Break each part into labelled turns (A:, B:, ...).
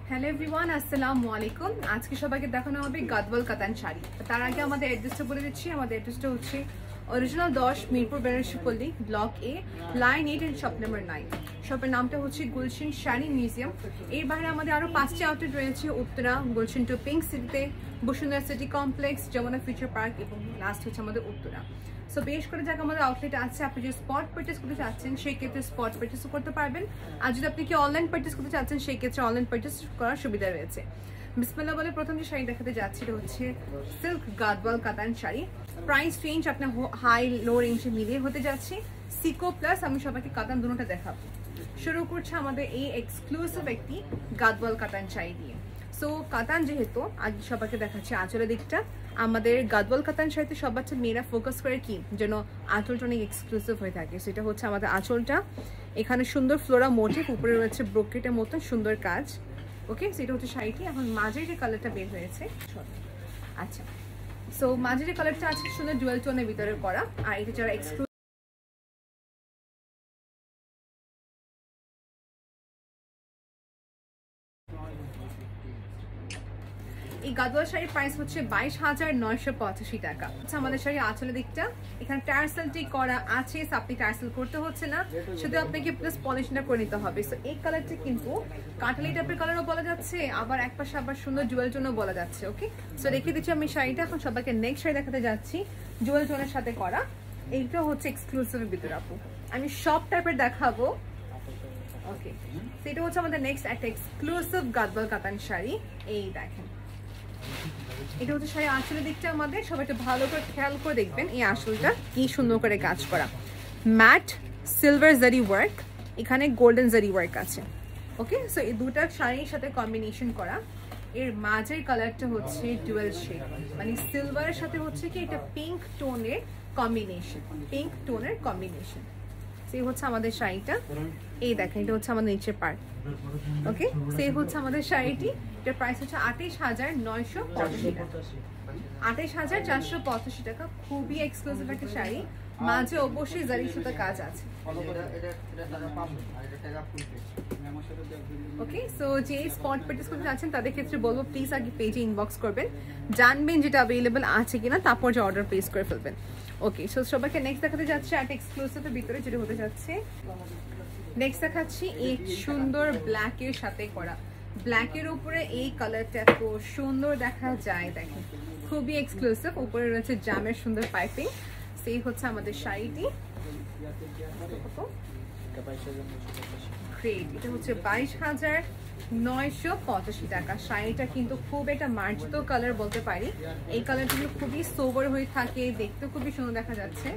A: Hello everyone, আসসালামু আলাইকুম। আজকে সবাইকে দেখানো হবে গাদওয়াল কাতান শাড়ি। তার আগে আমাদের অ্যাড্রেসটা বলে দিচ্ছি। আমাদের অ্যাড্রেসটা হচ্ছে original 10 Mirpur Benarasipalli, block A, line 8 and shop number 9। শপের নামটা হচ্ছে গুলশান শাড়ি মিউজিয়াম। এর বাইরে আমাদের আরও 5টি আউটলেট রয়েছে, উত্তরা, গুলশান টু পিঙ্ক সিটিতে, Bashundhara city complex, Jamuna future park এবং লাস্ট হচ্ছে আমাদের উত্তরা। সো বেশ করে জায়গা আমাদের আউটলেট আছে। আপনি যদি স্পট পারচেস করতে চাচ্ছেন সেই ক্ষেত্রে স্পট পারচেসও করতে পারবেন, আর যদি আপনি কি অনলাইন পারচেস করতে চাচ্ছেন সেই ক্ষেত্রে অনলাইন পারচেস করার সুবিধা রয়েছে। বিসমিল্লাহ বলে প্রথম যে শাড়ি দেখাতে যাচ্ছি এটা হচ্ছে silk Gadwal katan sari. Price range আপনার হাই লো রেঞ্জে মিলিয়ে হতে যাচ্ছে। সিকো প্লাস আমি সবাইকে কাতান দুটোটা দেখাবো। শুরু করছে আমাদের এই এক্সক্লুসিভ একটি গাদওয়াল কাতান শাড়ি দিয়ে। সো কাতান যেহেতু আজ সবাইকে দেখাচ্ছি আঁচলের দিকটা। আমাদের গাদওয়াল কাতান শাড়িতে সব বাচ্চা মেয়েরা ফোকাস করে কি যেন আঁচলটা অনেক এক্সক্লুসিভ হয়ে থাকে। সেটা হচ্ছে আমাদের আঁচলটা, এখানে সুন্দর ফ্লোরা মোটিভ, উপরে রয়েছে ব্রোকেটের মতো সুন্দর কাজ। ওকে, সেটা হচ্ছে শাড়িটি। এখন মাঝের যে কালারটা বের হয়েছে, আচ্ছা, সো মাঝের যে কালারটা আছে সুন্দর ডুয়াল টোনের ভিতরে করা। আর এটা যারা এই গাদওয়াল শাড়ির প্রাইস হচ্ছে 22,985 টাকা। আচ্ছা, আমাদের শাড়ি আঁচলের দিকটা এখানে টার্সেলটি করা আছে, আপনি টার্সেল করতে হচ্ছে না, শুধু আপনাকে প্লাস পলিশটা করে নিতে হবে। সো এই কালারটা কিন্তু কাটালি টাইপের কালারও বলা যাচ্ছে, আবার এক পাশে আবার সুন্দর জুয়েল টোনও বলা যাচ্ছে। ওকে, সো রেখে দিচ্ছি আমি শাড়িটা। এখন সবাইকে নেক্সট শাড়ি দেখাতে যাচ্ছি জুয়েল টোনের সাথে করা। এইটা হচ্ছে এক্সক্লুসিভের ভিতরে আপু, আমি সব টাইপের দেখাবো। ওকে, সেটা হচ্ছে আমাদের নেক্সট একটা এক্সক্লুসিভ গাদওয়াল কাতান শাড়ি। এই দেখেন, এটা হচ্ছে শাড়ি আঁচলের দিকটা। আমাদের সবাই একটু ভালো করে খেয়াল করে দেখবেন এই আঁচলটা কি সুন্দর করে কাজ করা, ম্যাট সিলভার জারি ওয়ার্ক, এখানে গোল্ডেন জারি ওয়ার্ক আছে। ওকে, সো এই দুটা শাড়ির সাথে কম্বিনেশন করা। এর মাঝের কালারটা হচ্ছে ডুয়াল শেড, মানে সিলভারের সাথে হচ্ছে কি এটা পিঙ্ক টোনের কম্বিনেশন, পিঙ্ক টোনের কম্বিনেশন। সেই হচ্ছে আমাদের শাড়িটা। এই দেখেন, এটা হচ্ছে আমাদের নিচের পার্ট। ওকে, সেই হচ্ছে আমাদের শাড়িটি। এটার প্রাইস হচ্ছে 28,985 টাকা, 28,485 টাকা। খুবই এক্সক্লুসিভ একটা শাড়ি, মাঝে অবশ্যই জারি সুতা কাজ আছে। ওকে, সো যে স্পট পারচেস করতে চাচ্ছেন তাদের ক্ষেত্রে বলবো প্লিজ আগে পেজে ইনবক্স করবেন, জানবেন যেটা অ্যাভেলেবেল আছে কিনা, তারপর যে অর্ডার প্লেস করে ফেলবেন। ওকে, সো সবাইকে নেক্সট দেখাতে যাচ্ছে একটা এক্সক্লুসিভের ভিতরে যেটা হতে যাচ্ছে। নেক্সট দেখাচ্ছি এই সুন্দর ব্ল্যাকের সাথে করা, ব্ল্যাকের উপরে এই কালারটা এত সুন্দর দেখা যায়। দেখেন, খুবই এক্সক্লুসিভ। উপরে রয়েছে জামের সুন্দর পাইপিং। সেই হচ্ছে আমাদের শাড়িটি। গ্রেট, এটা হচ্ছে 22,985 টাকা। শাড়িটা কিন্তু খুব একটা মার্জিত কালার বলতে পারি। এই কালারটা কিন্তু খুবই সোবার হয়ে থাকে, দেখতে খুবই সুন্দর দেখা যাচ্ছে।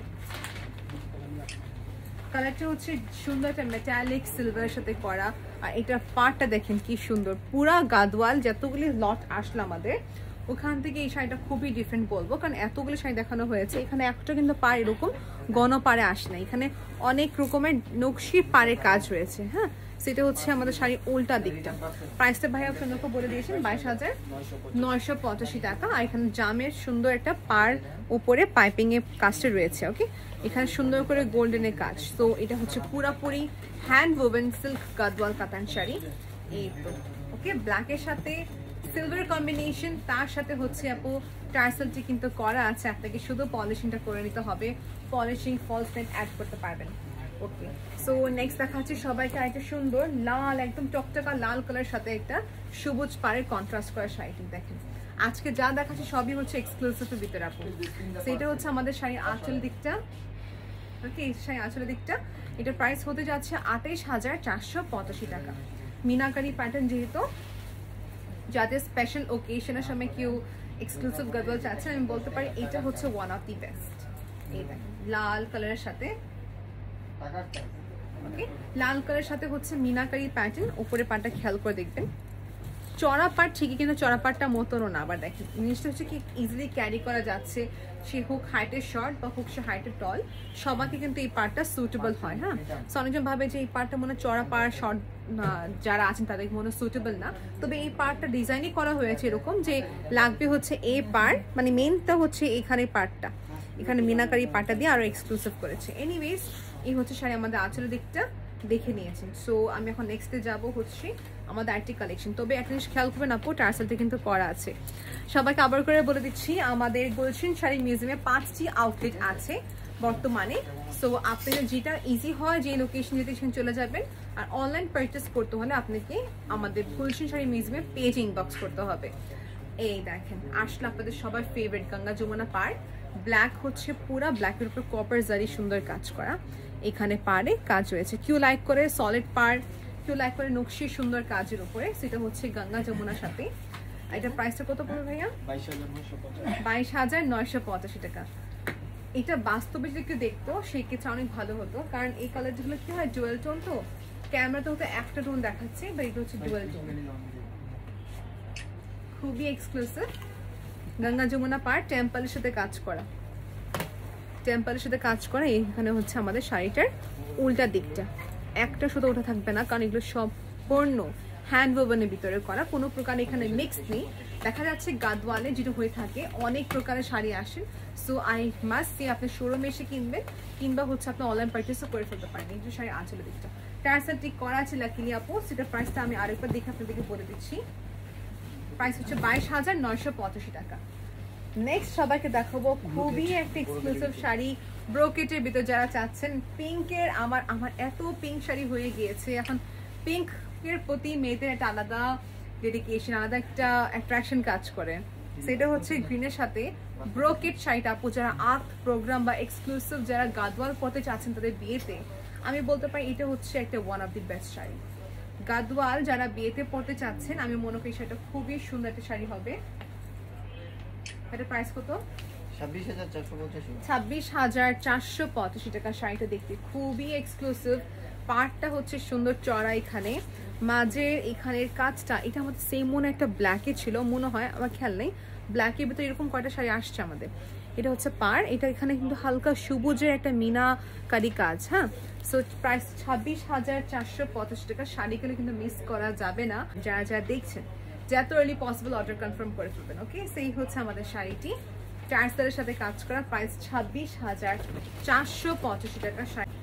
A: কালারটা হচ্ছে সুন্দর একটা মেটালিক সিলভারের সাথে করা। আর এটার পাড়টা দেখেন কি সুন্দর, পুরা গাদওয়াল যতগুলি লট আসলো আমাদের ওখান থেকে এই শাড়িটা খুবই ডিফারেন্ট বলবো, কারণ এতগুলো শাড়ি দেখানো হয়েছে। এখানে একটা কিন্তু পাড় এরকম গণ পাড়ে আসে না, এখানে অনেক রকমের নকশির পাড়ের কাজ রয়েছে। হ্যাঁ, সেটা হচ্ছে আমাদের শাড়ির উল্টা দিকটা। প্রাইসটা ভাই আপনাকে বলে দিয়েছেন 22,985 টাকা। আর এখানে জামের সুন্দর একটা পাড় উপরে পাইপিং এর কাজটা রয়েছে। ওকে, এখানে সুন্দর করে গোল্ডেনের কাজ। তো এটা হচ্ছে পুরাপুরি hand woven silk Gadwal katan sari. এই তো ওকে, ব্ল্যাকের সাথে সিলভার কম্বিনেশন, তার সাথে হচ্ছে আপু টার্সেলটি কিন্তু করা আছে। আপনাকে শুধু পলিশিংটা করে নিতে হবে, পলিশিং ফলস নেট অ্যাড করতে পারবেন। ওকে, সো নেক্সট দেখাচ্ছি সবাইকে একটা সুন্দর লাল, একদম টকটকা লাল কালার সাথে একটা সবুজ পাড়ের কন্ট্রাস্ট করা শাড়িটি। দেখেন, আজকে যা দেখাচ্ছি সবই হচ্ছে এক্সক্লুসিভের ভিতরে আপু। সেটা হচ্ছে আমাদের শাড়ির আঁচল দিকটা। ওকে, শাড়ি আঁচলের দিকটা এটার প্রাইস হতে যাচ্ছে 28,485 টাকা। মিনাকারি প্যাটার্ন, যেহেতু যাদের স্পেশাল ওকেশনের সময় কেউ এক্সক্লুসিভ গাদওয়াল চাচ্ছেন, আমি বলতে পারি এটা হচ্ছে ওয়ান অফ দি বেস্ট। এই দেখেন, লাল কালারের সাথে, ওকে, লাল কালারের সাথে হচ্ছে মিনাকারি প্যাটার্ন। উপরে পাটটা খেয়াল করে দেখবেন, চড়া পাট ঠিকই, কিন্তু চড়া পাটটা মতনও না। আবার দেখেন, জিনিসটা হচ্ছে কি ইজিলি ক্যারি করা যাচ্ছে, সে হোক হাইটের শর্ট বা হোক সে হাইটের টল, সবাইকে কিন্তু এই পাটটা সুটেবল হয়। হ্যাঁ, সো অনেকজন ভাবে যে এই পাটটা মনে চড়া পাড় শর্ট যারা আছেন তাদের মনে সুটেবল না, তবে এই পার্টটা ডিজাইনই করা হয়েছে এরকম যে লাগবে হচ্ছে এই পার্ট, মানে মেনটা হচ্ছে এখানে পার্টটা, এখানে মিনাকারি পাটটা দিয়ে আরো এক্সক্লুসিভ করেছে। এনিওয়েজ, এই হচ্ছে শাড়ি আমাদের আঁচলের দিকটা। দেখে নিয়েছেন। সো আমি এখন নেক্সটে যাব হচ্ছে আমাদের আরেকটি কালেকশন। তবে একটা জিনিস খেয়াল করবেন আপু, টার্সেলটা কিন্তু করা আছে। সবাইকে আবার করে বলে দিচ্ছি, আমাদের গুলশান শাড়ি মিউজিয়ামে 5টি আউটলেট আছে বর্তমানে। সো আপনাদের যেটা ইজি হয়, যে লোকেশন যেতে সেখানে চলে যাবেন। আর অনলাইন পারচেস করতে হলে আপনাকে আমাদের গুলশান শাড়ি মিউজিয়ামে পেজ ইনবক্স করতে হবে। এই দেখেন আসলে আপনাদের সবার ফেভারিট গঙ্গা যমুনা পাড়। ব্ল্যাক হচ্ছে পুরা ব্ল্যাকের উপর কপার জারি সুন্দর কাজ করা, এখানে পাড়ে কাজ রয়েছে। কেউ লাইক করে সলিড পাড়, কেউ লাইক করে নকশি সুন্দর কাজের উপরে, সেটা হচ্ছে গঙ্গা যমুনার সাথে। এটা প্রাইসটা কত পড়বে ভাইয়া? 22,985 টাকা। এটা বাস্তবে যদি কেউ দেখতো সেই ক্ষেত্রে অনেক ভালো হতো, কারণ এই কালারগুলো কি হয় ডুয়েল টোন, তো ক্যামেরাতে হয়তো একটা টোন দেখাচ্ছে, বা এটা হচ্ছে ডুয়েল টোন। খুবই এক্সক্লুসিভ গঙ্গা যমুনা পাড়, টেম্পলের সাথে কাজ করা, টেম্পলের সাথে কাজ করা। এখানে হচ্ছে আমাদের শাড়িটার উল্টা দিকটা, একটা শুধু ওঠা থাকবে না, কারণ এগুলো সম্পূর্ণ হ্যান্ড ওভেনের ভিতরে করা, কোনো প্রকার এখানে মিক্স নেই। দেখা যাচ্ছে গাদওয়ালে যেটা হয়ে থাকে অনেক প্রকারের শাড়ি আসেন। সো আই মাস্ট সে আপনি শোরুমে এসে কিনবেন, কিংবা হচ্ছে আপনি অনলাইন পারচেসও করে ফেলতে পারেন। এই যে শাড়ি আঁচলের দিকটা টার্সেল ঠিক করা আছে লাকিলি আপু, সেটার প্রাইসটা আমি আরেকবার দেখে আপনাদেরকে বলে দিচ্ছি। প্রাইস হচ্ছে 22,985 টাকা। নেক্সট সবাইকে দেখাবো খুবই একটা এক্সক্লুসিভ শাড়ি, ব্রোকেটের ভিতর যারা চাচ্ছেন। পিঙ্কের আমার এত পিঙ্ক শাড়ি হয়ে গিয়েছে এখন, পিঙ্কের প্রতি মেয়েদের একটা আলাদা ডেডিকেশন, আলাদা একটা অ্যাট্রাকশন কাজ করে। সেটা হচ্ছে গ্রিনের সাথে ব্রোকেট শাড়িটা। আপু যারা আর্ট প্রোগ্রাম বা এক্সক্লুসিভ যারা গাদওয়াল পরতে চাচ্ছেন তাদের বিয়েতে, আমি বলতে পারি এটা হচ্ছে একটা one of the best sari. Gadwal যারা বিয়েতে পরতে চাচ্ছেন, আমি মনে করি সেটা খুবই সুন্দর একটা শাড়ি হবে। এটা প্রাইস কত? 26,485 টাকা। শাড়িটা দেখতে খুবই এক্সক্লুসিভ, পার্টটা হচ্ছে সুন্দর চড়া, এখানে মাঝের এখানের কাজটা, এটা আমাদের সেম মনে একটা ব্ল্যাকে ছিল মনে হয়, আমার খেয়াল নেই। ব্ল্যাকের ভিতরে এরকম কয়টা শাড়ি আসছে আমাদের। এটা হচ্ছে পার, এটা এখানে কিন্তু হালকা সবুজের একটা মিনাকারি কাজ। হ্যাঁ, সো প্রাইস 26,485 টাকা। শাড়িগুলো কিন্তু মিস করা যাবে না, যারা যারা দেখছেন যত আর্লি পসিবল অর্ডার কনফার্ম করে ফেলবেন। ওকে, সেই হচ্ছে আমাদের শাড়িটি, টার্সেলের সাথে কাজ করা, প্রাইস 26,485 টাকা শাড়ি।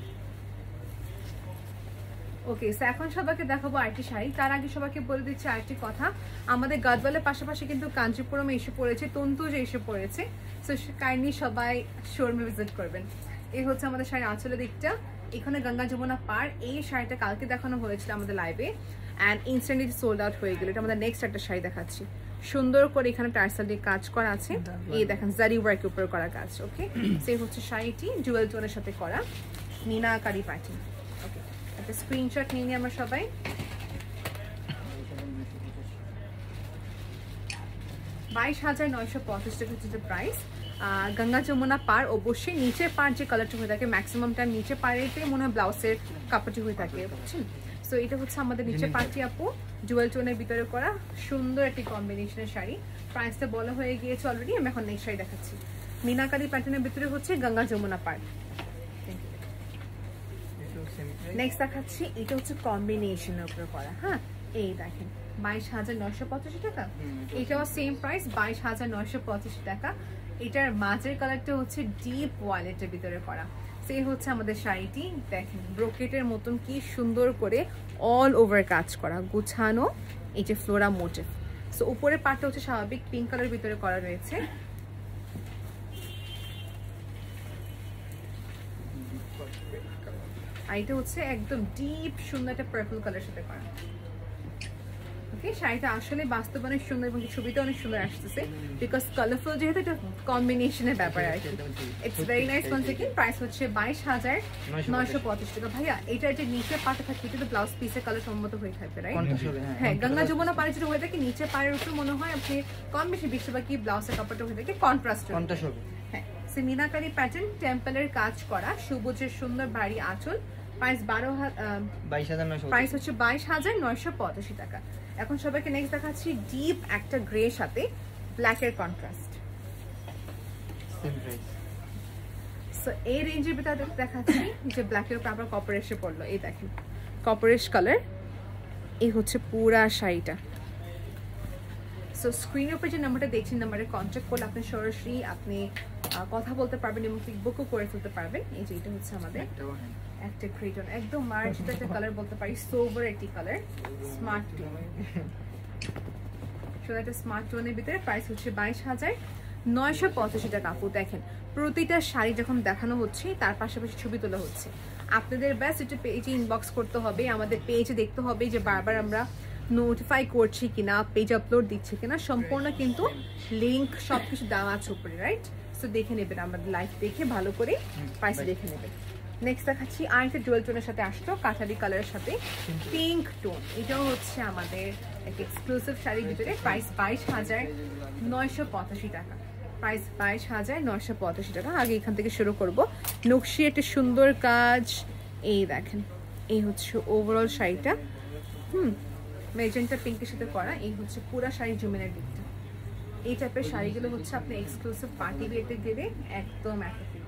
A: ওকে, সো এখন সবাইকে দেখাবো আরেকটি শাড়ি। তার আগে সবাইকে বলে দিচ্ছি আরেকটি কথা, আমাদের গাদওয়ালের পাশাপাশি কিন্তু কাঞ্চিপুরমে এসে পড়েছে, তন্তুজে এসে পড়েছে। সো কাইন্ডলি সবাই শোরুমে ভিজিট করবেন। এই হচ্ছে আমাদের শাড়ি আঁচলের দিকটা, এখানে গঙ্গা যমুনা পাড়। এই শাড়িটা কালকে দেখানো হয়েছিল আমাদের লাইভে, অ্যান্ড ইনস্ট্যান্টলি সোল্ড আউট হয়ে গেল। এটা আমাদের নেক্সট একটা শাড়ি দেখাচ্ছি, সুন্দর করে এখানে টার্সেল দিয়ে কাজ করা আছে। এই দেখেন জারি ওয়ার্কের উপর করা কাজ। ওকে, সেই হচ্ছে শাড়িটি ডুয়েল টোনের সাথে করা মিনাকারি প্যাটার্ন। ওকে, একটা স্ক্রিনশট নিয়ে নিই আমরা সবাই। 22,985 টাকা হচ্ছে প্রাইস। গঙ্গা যমুনা পাড়, অবশ্যই নিচের পাড় যে কালারটা হয়ে থাকে ম্যাক্সিমাম টাইম নিচে পাড়েতে মনে হয় ব্লাউজের কাপড়টি হয়ে থাকে, বুঝছেন? সো এটা হচ্ছে আমাদের নিচের পাড়টি আপু, জুয়েল টোনের ভিতরে করা সুন্দর একটি কম্বিনেশনের শাড়ি। প্রাইসটা বলা হয়ে গিয়েছে অলরেডি, আমি এখন নেক্সট শাড়ি দেখাচ্ছি। মিনাকারি প্যাটার্নের ভিতরে হচ্ছে গঙ্গা যমুনা পাড়। নেক্সট দেখাচ্ছি, এটা হচ্ছে কম্বিনেশনের উপরে করা। হ্যাঁ, এই দেখেন 22,985 টাকা। এটাও সেম প্রাইস 22,985 টাকা। এটার মাঝের কালারটা হচ্ছে ডিপ ওয়ালেটের ভিতরে করা। সেই হচ্ছে আমাদের শাড়িটি, দেখেন ব্রোকেটের মতন কি সুন্দর করে অল ওভার কাজ করা, গুছানো, এই যে ফ্লোরা মোটিভ। সো উপরের পার্টটা হচ্ছে স্বাভাবিক পিঙ্ক কালারের ভিতরে করা রয়েছে। আর এটা হচ্ছে একদম ডিপ সুন্দর একটা পার্পল কালারের সাথে করা। ওকে, শাড়িটা আসলে বাস্তবে অনেক সুন্দর এবং ছবিতে অনেক সুন্দর আসতেছে, বিকজ কালারফুল যেহেতু এটা কম্বিনেশনের ব্যাপার আর কি। It's very nice. One second, price হচ্ছে 22,985 টাকা। ভাইয়া এটা যে নিচে পাটে থাকে, এটা তো ব্লাউজ পিসের কালার সম্মত হয়ে থাকবে, রাইট? হ্যাঁ, গঙ্গা যমুনা পাড়ে যেটা হয়ে থাকে নিচে পাড়ের উপর মনে হয় আপনি কম বেশি বেশিরভাগই ব্লাউজের কাপড়টা হয়ে থাকে কন্ট্রাস্ট। হ্যাঁ, সে মিনাকারি প্যাটার্ন, টেম্পলের কাজ করা, সবুজের সুন্দর বাড়ি আঁচল। প্রাইস 22,985 টাকা। এখন সবাইকে নেক্সট দেখাচ্ছি ডিপ একটা গ্রে সাথে ব্ল্যাকের কন্ট্রাস্ট। সো এই রেঞ্জের ভিতরে দেখাচ্ছি যে ব্ল্যাকের উপর আবার কপার এসে পড়লো। এই দেখেন কপারেশ কালার, এই হচ্ছে পুরা শাড়িটা। সো স্ক্রিনের উপর যে নাম্বারটা দেখছেন, নাম্বারে কন্ট্যাক্ট করলে আপনি সরাসরি আপনি কথা বলতে পারবেন এবং বুকও করে ফেলতে পারবেন। এই যে এটা হচ্ছে আমাদের একটা ক্রেটন, একদম মার্জিত একটা কালার বলতে পারি, সোভার একটি কালার, স্মার্ট টোন। সুন্দর একটা স্মার্ট টোনের ভিতরে, প্রাইস হচ্ছে 22,985 টাকা। আপু দেখেন প্রতিটা শাড়ি যখন দেখানো হচ্ছে তার পাশাপাশি ছবি তোলা হচ্ছে। আপনাদের ব্যাস একটু পেজে ইনবক্স করতে হবে, আমাদের পেজে দেখতে হবে যে বারবার আমরা নোটিফাই করছি কিনা, পেজ আপলোড দিচ্ছে কিনা, সম্পূর্ণ কিন্তু লিঙ্ক সবকিছু দেওয়া আছে উপরে, রাইট? সো দেখে নেবেন, আমাদের লাইভ দেখে ভালো করে প্রাইস দেখে নেবেন। নেক্সট দেখাচ্ছি আরেকটা ডুয়েল টোনের সাথে আসলো, কাঠারি কালারের সাথে পিঙ্ক টোন। এটাও হচ্ছে আমাদের একটা এক্সক্লুসিভ শাড়ির ভিতরে, প্রাইস 22,985 টাকা। প্রাইস 22,985 টাকা। আগে এখান থেকে শুরু করব। নকশি একটা সুন্দর কাজ, এই দেখেন, এই হচ্ছে ওভারঅল শাড়িটা, মেজেন্টা পিঙ্কের সাথে করা। এই হচ্ছে পুরা শাড়ি জুমেনের দিকটা। এই টাইপের শাড়িগুলো হচ্ছে আপনি এক্সক্লুসিভ পার্টি বিয়েতে গেলে একদম অ্যাট্রাক্টিভ।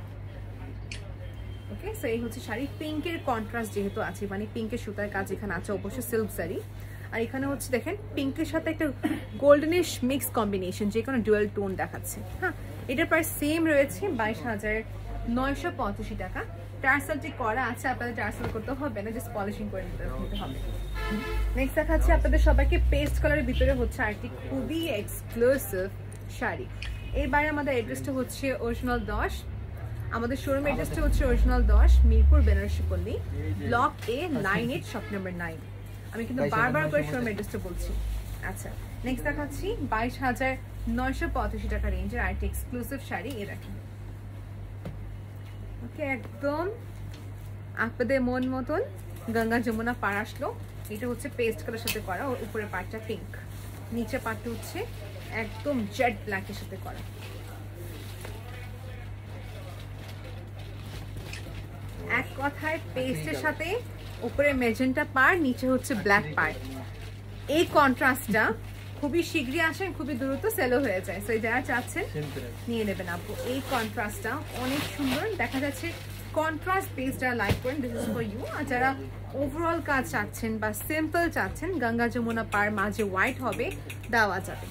A: ওকে, সো এই হচ্ছে শাড়ি, পিঙ্কের কন্ট্রাস্ট যেহেতু আছে, মানে পিঙ্কের সুতার কাজ এখানে আছে, অবশ্যই সিল্ক শাড়ি। আর এখানে হচ্ছে দেখেন পিঙ্কের সাথে একটা গোল্ডেনিশ মিক্স কম্বিনেশন, যে কোনো ডুয়াল টোন দেখাচ্ছে। হ্যাঁ, এটার প্রাইস সেম রয়েছে 22,985 টাকা। টার্সেলটি করা আছে, আপনাদের টার্সেল করতে হবে না, জাস্ট পলিশিং করে নিতে হবে। নেক্সট দেখাচ্ছি আপনাদের সবাইকে পেস্ট কালারের ভিতরে হচ্ছে আরেকটি খুবই এক্সক্লুসিভ শাড়ি। এইবারে আমাদের অ্যাড্রেসটা হচ্ছে অরিজিনাল 10, আমাদের শোরুম অ্যাড্রেসটা হচ্ছে original 10 Mirpur Benarasi Palli, block A, line 8, shop number 9। আমি কিন্তু বারবার করে শোরুম অ্যাড্রেসটা বলছি। আচ্ছা, নেক্সট দেখাচ্ছি 22,985 টাকা রেঞ্জের আরেকটি এক্সক্লুসিভ শাড়ি। এ দেখেন, ওকে, একদম আপনাদের মন মতন গঙ্গা যমুনা পার আসলো। এটা হচ্ছে পেস্ট কালার সাথে করা, উপরে পাটটা পিঙ্ক, নিচে পাটটা হচ্ছে একদম জেড ব্ল্যাকের সাথে করা। এক কথায় পেস্টের সাথে উপরে মেজেন্টা পার, নিচে হচ্ছে ব্ল্যাক পার। এই কন্ট্রাস্টটা খুবই শীঘ্রই আসেন, খুবই দ্রুত সেলও হয়ে যায়। সো যারা চাচ্ছেন নিয়ে নেবেন আপু। এই কন্ট্রাস্টটা অনেক সুন্দর দেখা যাচ্ছে, কন্ট্রাস্ট বেসড যারা লাইক করেন, দিস ইজ ফর ইউ। আর যারা ওভারঅল কাজ চাচ্ছেন বা সিম্পল চাচ্ছেন, গঙ্গা যমুনা পার মাঝে হোয়াইট হবে, দেওয়া যাবে।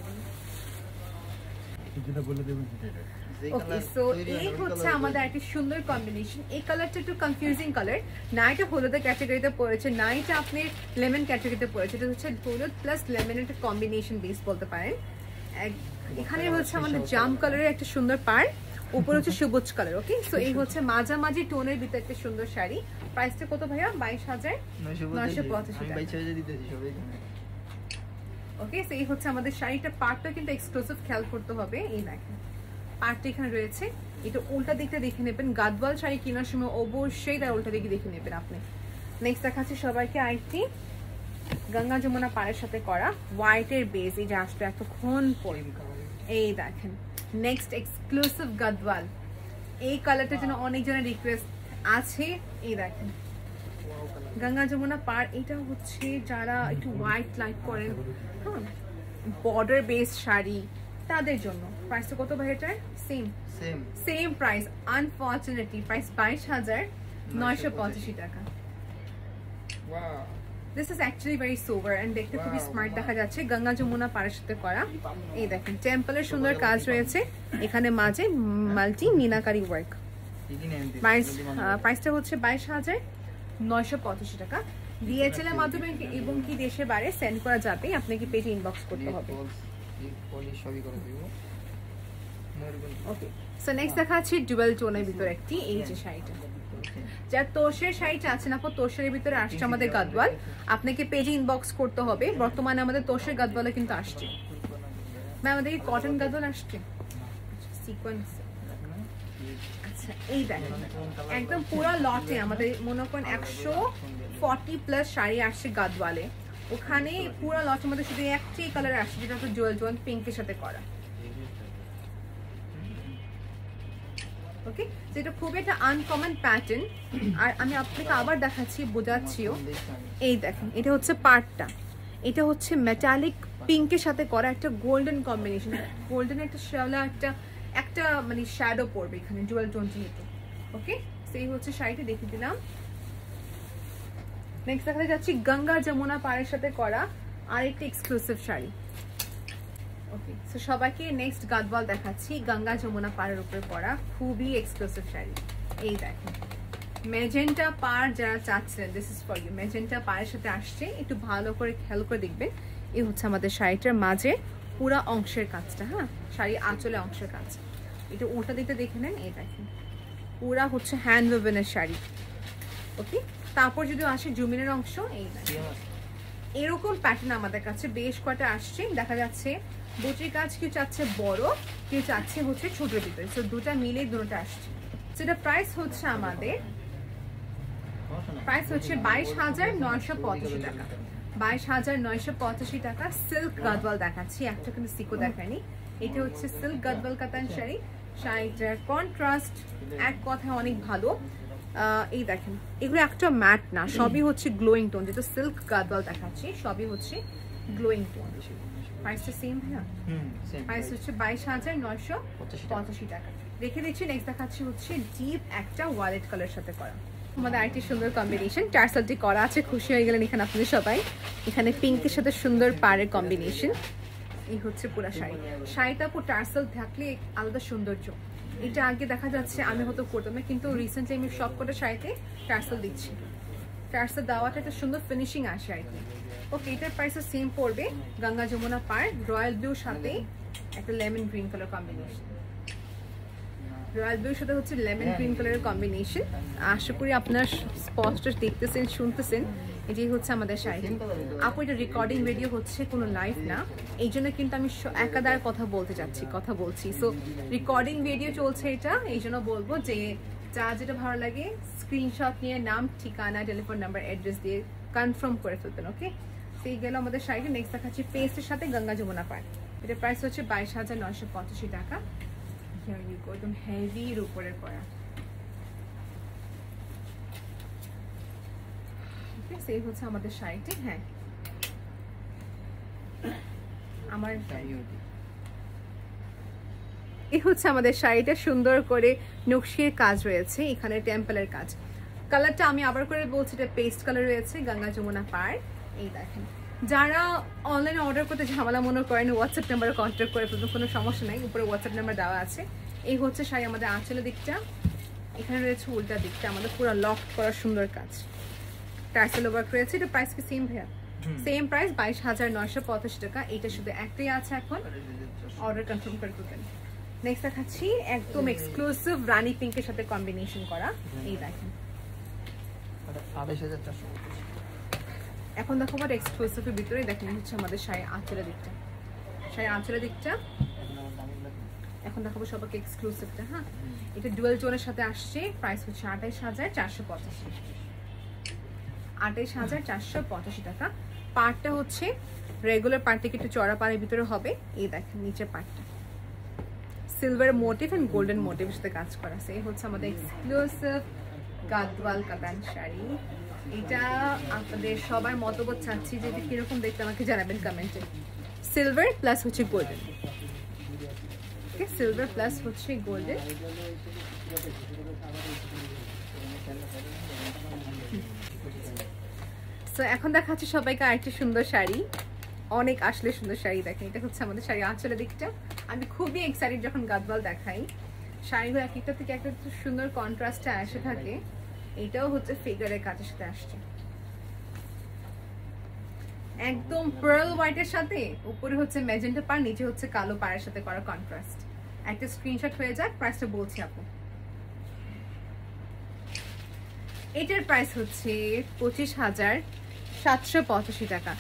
A: ওকে, সো এই হচ্ছে আমাদের একটা সুন্দর কম্বিনেশন। এই কালারটা একটু কনফিউজিং কালার, না এটা হলুদের ক্যাটাগরিতে পড়েছে, না এটা আপনার লেমন ক্যাটাগরিতে পড়েছে। এটা হচ্ছে হলুদ প্লাস লেমনের একটা কম্বিনেশন বেস বলতে পারেন। এখানে হচ্ছে আমাদের জাম কালারের একটা সুন্দর পার, উপরে হচ্ছে সবুজ কালার। ওকে, সো এই হচ্ছে মাঝামাঝি টোনের ভিতরে একটা সুন্দর শাড়ি। প্রাইসটা কত ভাইয়া? 22,985 টাকা। ওকে, সো এই হচ্ছে আমাদের শাড়িটা। পার্টটা কিন্তু এক্সক্লুসিভ খেয়াল করতে হবে। এই দেখেন পার্টটা এখানে রয়েছে, এটা উল্টা দিকটা দেখে নেবেন। গাদওয়াল শাড়ি কেনার সময় অবশ্যই তার উল্টা দিকে দেখে নেবেন আপনি। নেক্সট দেখাচ্ছি সবাইকে আরেকটি গঙ্গা যমুনা পাড়ের সাথে করা হোয়াইটের বেস, এই যে আসলে এতক্ষণ পরে। এই দেখেন নেক্সট এক্সক্লুসিভ গাদওয়াল, এই কালারটার জন্য অনেকজনের রিকোয়েস্ট আছে। এই দেখেন গঙ্গা যমুনা পাড়, এটা হচ্ছে যারা একটু হোয়াইট লাইক করেন, হ্যাঁ, বর্ডার বেস শাড়ি, তাদের জন্য। প্রাইসটা কত ভাই এটার? সেম প্রাইস, আনফরচুনেটলি প্রাইস 22,985 টাকা। This is actually very sober and দেখতে খুবই স্মার্ট দেখা যাচ্ছে। গঙ্গা যমুনা পাড়ের সাথে করা। এই দেখেন টেম্পলের সুন্দর কাজ রয়েছে, এখানে মাঝে মাল্টি মিনাকারি ওয়ার্ক। প্রাইসটা হচ্ছে 22,985 টাকা। ডিএচএল এর মাধ্যমে এবং কি দেশে বাইরে সেন্ড করা যাবে, আপনাকে পেজে ইনবক্স করতে হবে। ওকে, সো নেক্সট দেখাচ্ছি ডুয়াল টোনের ভিতরে একটি, এই যে শাড়িটা, যার তোষের শাড়িটা আছে না, তোষের ভিতরে আসছে আমাদের গাদওয়াল, আপনাকে পেজে ইনবক্স করতে হবে। বর্তমানে আমাদের তোষের গাদওয়ালে কিন্তু আসছে, আমাদের কটন গাদওয়াল আসছে সিকোয়েন্স। আচ্ছা, এই দেখেন একদম পুরো লটে আমাদের মনে করেন 140+ শাড়ি আসছে গাদওয়ালে। ওখানে পুরো লটের মধ্যে শুধু একটাই কালার আসছে, যেটা হচ্ছে জুয়েল টোন পিঙ্কের সাথে করা। ওকে, যেটা খুব একটা আনকমন প্যাটার্ন। আর আমি আপনাকে আবার দেখাচ্ছি, বোঝাচ্ছিও। এই দেখেন এটা হচ্ছে পার্টটা, এটা হচ্ছে মেটালিক পিঙ্কের সাথে করা একটা গোল্ডেন কম্বিনেশন, গোল্ডেন একটা শ্যাওলা একটা মানে শ্যাডো পড়বে এখানে জুয়েল টোন যেহেতু। ওকে, সেই হচ্ছে শাড়িটা দেখে দিলাম। নেক্সট দেখাতে যাচ্ছি গঙ্গা যমুনা পাড়ের সাথে করা আরেকটি এক্সক্লুসিভ শাড়ি। ওকে, সো সবাইকে নেক্সট গাদওয়াল দেখাচ্ছি, গঙ্গা যমুনা পাড়ের উপরে পরা খুবই এক্সক্লুসিভ শাড়ি। এই দেখেন ম্যাজেন্টা পার যারা চাচ্ছেন, this is for you. Magenta পায়ের সাথে আসছে, একটু ভালো করে খেয়াল করে দেখবেন। এই হচ্ছে আমাদের শাড়িটার মাঝে পুরা অংশের কাজটা, হ্যাঁ শাড়ি আঁচলে অংশের কাজ। এটা উল্টা দিকটা দেখে নেন, এই দেখেন পুরা হচ্ছে হ্যান্ড ওয়েভেনের শাড়ি। ওকে, তারপর যদি আসে জুমিনের অংশ, এই দেখেন এরকম প্যাটার্ন আমাদের কাছে বেশ কয়টা আসছে। দেখা যাচ্ছে বুটির কাজ কেউ চাচ্ছে বড়, কেউ চাচ্ছে হচ্ছে ছোটোর ভিতরে, সো দুটা মিলে দুটোটা আসছে। সেটা প্রাইস হচ্ছে আমাদের 22,985 টাকা। 22,985 টাকা। সিল্ক গাদওয়াল দেখাচ্ছি, একটা কিন্তু সিকো দেখায়নি। এটা হচ্ছে সিল্ক গাদওয়াল কাতান শাড়ি। শাড়িটার কন্ট্রাস্ট এক কথায় অনেক ভালো। এই দেখেন এগুলো একটা ম্যাট না, সবই হচ্ছে গ্লোয়িং টোন। যেটা সিল্ক গাদওয়াল দেখাচ্ছি সবই হচ্ছে গ্লোয়িং টোন। প্রাইসটা সেম, হ্যাঁ প্রাইস হচ্ছে 22,985 টাকা। রেখে দিচ্ছি। নেক্সট দেখাচ্ছি হচ্ছে ডিপ একটা ওয়ালেট কালার সাথে করা আমাদের আরেকটি সুন্দর কম্বিনেশন। টার্সেলটি করা আছে, খুশি হয়ে গেলেন এখানে আপনাদের সবাই। এখানে পিঙ্কের সাথে সুন্দর পাড়ের কম্বিনেশন। এই হচ্ছে পুরো শাড়ি। শাড়িটা পুরো টার্সেল থাকলে আলাদা সৌন্দর্য। এটা আগে দেখা যাচ্ছে আমি হয়তো করতাম না, কিন্তু রিসেন্টলি আমি সব কটা শাড়িতে টার্সেল দিচ্ছি। টার্সেল দেওয়াটা একটা সুন্দর ফিনিশিং আসে আর কি। ওকে, এটার প্রাইসও সেম পড়বে। গঙ্গা যমুনা পার, রয়্যাল ব্লুর সাথে একটা lemon green colour combination. Royal ব্লুর সাথে হচ্ছে লেমন গ্রিন কালারের কম্বিনেশন। আশা করি আপনার স্পষ্ট দেখতেছেন, শুনতেছেন। এটাই হচ্ছে আমাদের শাড়ি। আপু এটা রেকর্ডিং ভিডিও হচ্ছে, কোনো লাইভ না, এই জন্য কিন্তু আমি একাদার কথা বলতে যাচ্ছি, কথা বলছি। সো রেকর্ডিং ভিডিও চলছে এটা, এই জন্য বলবো যে যা যেটা ভালো লাগে স্ক্রিনশট নিয়ে নাম, ঠিকানা, টেলিফোন নাম্বার, অ্যাড্রেস দিয়ে কনফার্ম করে ফেলবেন। ওকে, সেই গেল আমাদের শাড়িটা। নেক্সট দেখাচ্ছি পেস্টের সাথে গঙ্গা যমুনা পাড়। এটার প্রাইস হচ্ছে 22,985 টাকা। একদম হেভির উপরে করা। সেই হচ্ছে আমাদের শাড়িটি। হ্যাঁ আমার এই হচ্ছে আমাদের শাড়িটা, সুন্দর করে নকশির কাজ রয়েছে, এখানে টেম্পলের কাজ। কালারটা আমি আবার করে বলছি, এটা পেস্ট কালার রয়েছে, গঙ্গা যমুনা পাড়। এই দেখেন, যারা অনলাইনে অর্ডার করতে ঝামেলা মনে করেন হোয়াটসঅ্যাপ নাম্বারে কন্ট্যাক্ট করে ফেলবেন, কোনো সমস্যা নাই, উপরে হোয়াটসঅ্যাপ নাম্বার দেওয়া আছে। এই হচ্ছে শাড়ি আমাদের আঁচলের দিকটা। এখানে রয়েছে উল্টা দিকটা আমাদের পুরো লক করা সুন্দর কাজ, টার্সেল ওয়ার্ক রয়েছে। এটা প্রাইস কি সেম ভাইয়া? সেম প্রাইস 22,985 টাকা। এটা শুধু একটাই আছে এখন, অর্ডার কনফার্ম করে দেবেন। নেক্সট দেখাচ্ছি একদম এক্সক্লুসিভ রানী পিঙ্কের সাথে কম্বিনেশন করা। এই দেখেন এখন দেখো আবার এক্সক্লুসিভের ভিতরে দেখেন হচ্ছে আমাদের শাড়ি আঁচলের দিকটা। শাড়ি আঁচলের দিকটা এখন দেখাবো সবাইকে এক্সক্লুসিভটা। হ্যাঁ, এটা ডুয়েল টোনের সাথে আসছে। প্রাইস হচ্ছে 28,485। 28,485 টাকা। পার্টটা হচ্ছে রেগুলার পার্ট থেকে একটু চড়া পাড়ের ভিতরে হবে। এই দেখেন নিচের পার্টটা সিলভার মোটিভ এন্ড গোল্ডেন মোটিভের সাথে কাজ করা আছে। এই হচ্ছে আমাদের এক্সক্লুসিভ গাদওয়াল কাতান শাড়ি। এটা আপনাদের সবার মতামত চাচ্ছি যে এটা কিরকম দেখতে আমাকে জানাবেন কমেন্টে। সিলভার প্লাস হচ্ছে গোল্ডেন, সিলভার প্লাস হচ্ছে গোল্ডেন। সো এখন দেখাচ্ছি সবাইকে আরেকটি সুন্দর শাড়ি, অনেক আসলে সুন্দর শাড়ি। দেখেন এটা হচ্ছে আমাদের শাড়ি আঁচলের দিকটা। আমি খুবই এক্সাইটেড যখন গাদওয়াল দেখাই, শাড়িগুলো এক একটা থেকে একটা সুন্দর কন্ট্রাস্টে আসে থাকে। এটাও হচ্ছে ফিগারের কাজের সাথে আসছে, একদম পার্ল হোয়াইটের সাথে উপরে হচ্ছে ম্যাজেন্টা পাড়, নিচে হচ্ছে কালো পাড়ের সাথে করা কন্ট্রাস্ট। একটা স্ক্রিনশট হয়ে যাক, প্রাইসটা বলছি আপু। এটার প্রাইস হচ্ছে 25,785 টাকা,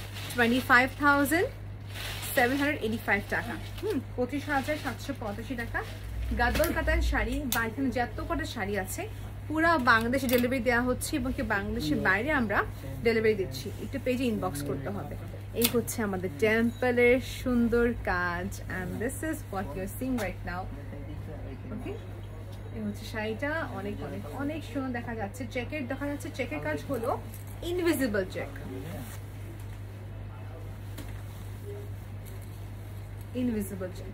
A: 25,785 টাকা। 25,785 টাকা। গাদওয়াল কাতান শাড়ি বা এখানে যত কটা শাড়ি আছে পুরা বাংলাদেশে ডেলিভারি দেওয়া হচ্ছে, এবং কি বাংলাদেশের বাইরে আমরা ডেলিভারি দিচ্ছি। একটু পেজে ইনবক্স করতে হবে। এই হচ্ছে আমাদের টেম্পলের সুন্দর কাজ, and this is what you're seeing right now. ওকে, এই হচ্ছে শাড়িটা, অনেক অনেক অনেক সুন্দর দেখা যাচ্ছে। চেকের দেখা যাচ্ছে, চেকের কাজ হলো ইনভিজিবল চেক, ইনভিজিবল চেক।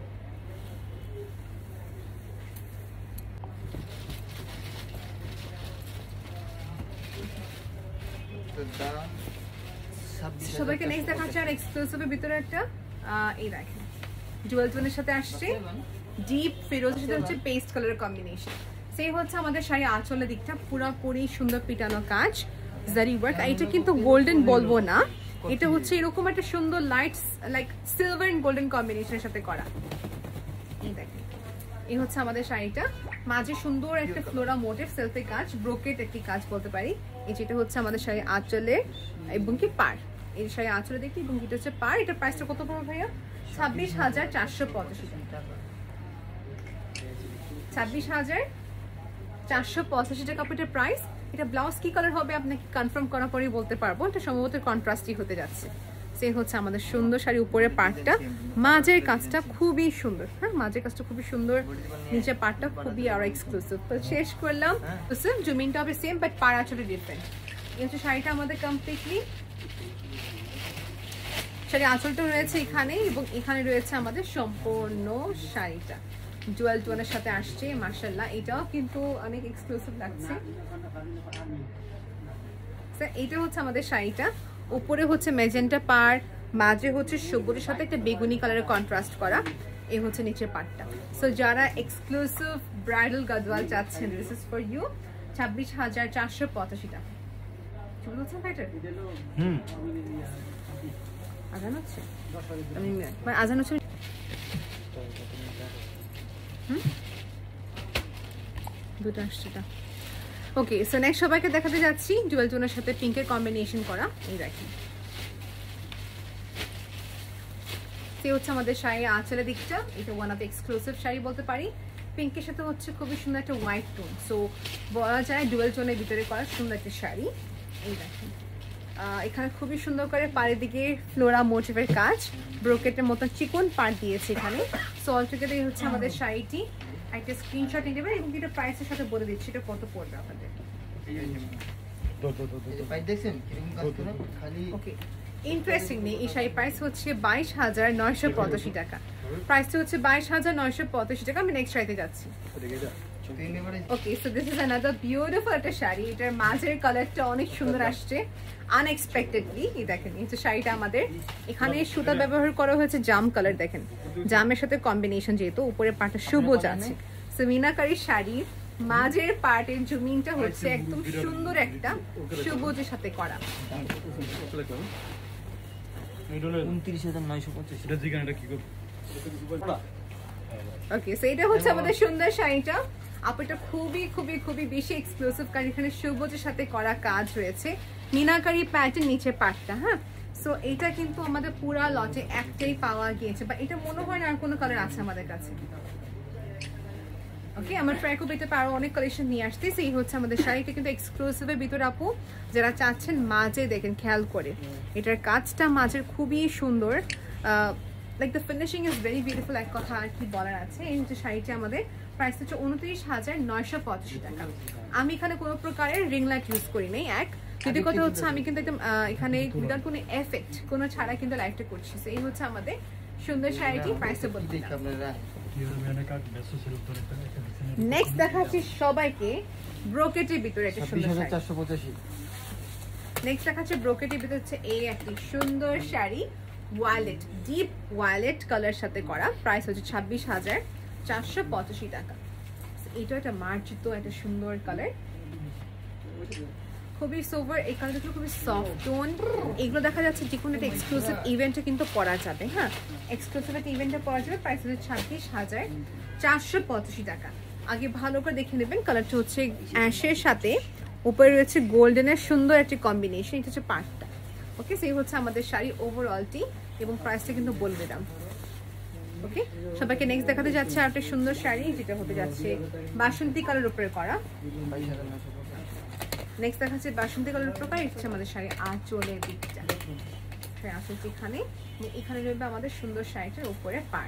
A: সবাইকে নেক্সট দেখাচ্ছে আর এক্সক্লুসিভের ভিতরে একটা এই দেখেন ডুয়াল টোনের সাথে আসছে, ডিপ ফিরোজের সাথে হচ্ছে পেস্ট কালারের কম্বিনেশন। সেই হচ্ছে আমাদের শাড়ি আঁচলের দিকটা পুরোপুরি সুন্দর পিটানো কাজ, জারি ওয়ার্ক। এটা কিন্তু গোল্ডেন বলবো না, এটা হচ্ছে এরকম একটা সুন্দর light like silver and golden কম্বিনেশনের সাথে করা। এই দেখেন, এই হচ্ছে আমাদের শাড়িটা, মাঝে সুন্দর একটা ফ্লোরা মোটিভ সেলফি কাজ, ব্রোকেট একটি কাজ বলতে পারি। এই যেটা হচ্ছে আমাদের শাড়ি আঁচলে এবং কি পার, এই শাড়ি আঁচলে দেখি এবং এটা হচ্ছে পার। এটার প্রাইসটা কত পড়বে ভাইয়া? 26,485 টাকা। 26,485 টাকা এটার প্রাইস। এটা ব্লাউজ কি কালার হবে আপনাকে কনফার্ম করার পরেই বলতে পারবো, এটা সম্ভবত কন্ট্রাস্টই হতে যাচ্ছে। সেই হচ্ছে আমাদের সুন্দর শাড়ি, উপরের পার্টটা, মাঝের কাজটা খুবই সুন্দর, হ্যাঁ মাঝের কাজটা খুবই সুন্দর, নিচের পার্টটা খুবই আরো এক্সক্লুসিভ। তো শেষ করলাম, তো সেম জুমিনটা হবে সেম বাট পাড় আঁচলে ডিফারেন্ট। এই হচ্ছে শাড়িটা আমাদের কমপ্লিটলি, শাড়ি আঁচলটা রয়েছে এখানে এবং এখানে রয়েছে আমাদের সম্পূর্ণ শাড়িটা জুয়েল টোনের সাথে আসছে। মাশাআল্লাহ, এটাও কিন্তু অনেক এক্সক্লুসিভ লাগছে। এইটা হচ্ছে আমাদের শাড়িটা, উপরে হচ্ছে ম্যাজেন্টা পার, মাঝে হচ্ছে সবুজের সাথে একটা বেগুনি কালারের কন্ট্রাস্ট করা। এই হচ্ছে নিচের পার্টটা। সো যারা এক্সক্লুসিভ ব্রাইডাল গাদওয়াল চাচ্ছেন, দিস ইজ ফর ইউ। 26,485 টাকা। চলে যাচ্ছে ভাইটার আজান হচ্ছে, আজান হচ্ছে। দুটো আসছে। ওকে, সো নেক্সট সবাইকে দেখাতে যাচ্ছি জুয়েল টোনের সাথে পিঙ্কের কম্বিনেশন করা। এই দেখেন, সে হচ্ছে আমাদের শাড়ি আঁচলের দিকটা, এটা ওয়ান অফ এক্সক্লুসিভ শাড়ি বলতে পারি। পিঙ্কের সাথে হচ্ছে খুবই সুন্দর একটা হোয়াইট টোন, সো বলা যায় ডুয়েল টোনের ভিতরে করা সুন্দর একটা শাড়ি। এই দেখেন, এখানে খুবই সুন্দর করে পাড়ের দিকে ফ্লোরা মোটিভের কাজ, ব্রোকেটের মতন চিকন পাড় দিয়েছে এখানে। সো অলটুগেদার এই হচ্ছে আমাদের শাড়িটি। একটা স্ক্রিনশট নিয়ে নেবেন এবং এটা প্রাইসের সাথে বলে দিচ্ছি এটা কত পড়বে আপনাদের। ওকে, ইন্টারেস্টিং নেই, এই শাড়ির প্রাইস হচ্ছে 22,985 টাকা। প্রাইসটা হচ্ছে 22,985 টাকা। আমি নেক্সট শাড়িতে যাচ্ছি। Okay, so this is another beautiful একটা শাড়ি। এটার মাঝের কালারটা অনেক সুন্দর আসছে আনএক্সপেক্টেডলি। এই দেখেন, এই যে শাড়িটা আমাদের এখানে সুতা ব্যবহার করা হয়েছে জাম কালার, দেখেন জামের সাথে কম্বিনেশন, যেহেতু উপরে পাটটা সবুজ আছে। সো মিনাকারি শাড়ি, মাঝের পার্টের জুমিনটা হচ্ছে একদম সুন্দর একটা সবুজের সাথে করা।
B: 29,985।
A: ওকে, সো এটা হচ্ছে আমাদের সুন্দর শাড়িটা। এটা খুবই খুবই খুবই বেশি এক্সক্লুসিভ, কারণ এখানে সবুজের সাথে করা কাজ রয়েছে, মিনাকারি প্যাটার্ন নিচে পাটটা। হ্যাঁ, সো এটা কিন্তু আমাদের পুরা লটে একটাই পাওয়া গিয়েছে, বা এটা মনে হয় না আর কোনো কালার আছে আমাদের কাছে। ওকে, আমার ট্রাই করবো এটা আরো অনেক কালেকশন নিয়ে আসতে। সেই হচ্ছে আমাদের শাড়িটা কিন্তু এক্সক্লুসিভের ভিতরে আপু যারা চাচ্ছেন, মাঝে দেখেন খেয়াল করে এটার কাজটা মাঝের খুবই সুন্দর, like the finishing is very beautiful, এক কথা আর কি বলার আছে। এই হচ্ছে শাড়িটা আমাদের প্রাইস হচ্ছে 29,985 টাকা। আমি এখানে কোনো প্রকারের রিং লাইট ইউজ করি নাই। এক যদি কথা হচ্ছে আমি কিন্তু একদম এখানে উইদাউট কোনো এফেক্ট কোনো ছাড়া কিন্তু লাইটটা করছি। এই হচ্ছে আমাদের সুন্দর শাড়িটি, প্রাইসটা বলতে নেক্সট দেখাচ্ছি সবাইকে ব্রোকেটের ভিতরে একটা সুন্দর শাড়ি।
B: 485।
A: নেক্সট দেখাচ্ছি ব্রোকেটের ভিতরে হচ্ছে এই একটি সুন্দর শাড়ি, ওয়ালেট ডিপ ওয়ালেট কালার সাথে করা। প্রাইস হচ্ছে 26,485 টাকা। এটা একটা মার্জিত একটা সুন্দর কালার, খুবই সোভার। এই কালারগুলো খুবই সফট টোন। এগুলো দেখা যাচ্ছে যে কোনো একটা এক্সক্লুসিভ ইভেন্টে কিন্তু পরা যাবে। হ্যাঁ, এক্সক্লুসিভ একটা ইভেন্টে পরা যাবে। প্রাইস হচ্ছে 26,485 টাকা। আগে ভালো করে দেখে নেবেন, কালারটা হচ্ছে অ্যাশের সাথে উপরে রয়েছে গোল্ডেনের সুন্দর একটা কম্বিনেশন। এটা হচ্ছে পার্টটা। ওকে, সেই হচ্ছে আমাদের শাড়ি ওভারঅলটি এবং প্রাইসটা কিন্তু বলে দিলাম। ওকে, সবাইকে নেক্সট দেখাতে যাচ্ছে আর একটা সুন্দর শাড়ি, যেটা হতে যাচ্ছে বাসন্তী কালার উপরে করা। নেক্সট দেখাচ্ছে বাসন্তী কালার উপরে করা। হচ্ছে আমাদের শাড়ি আঁচলের দিকটা, আঁচলটি এখানে, এখানে রয়েছে আমাদের সুন্দর শাড়িটার উপরে পাড়।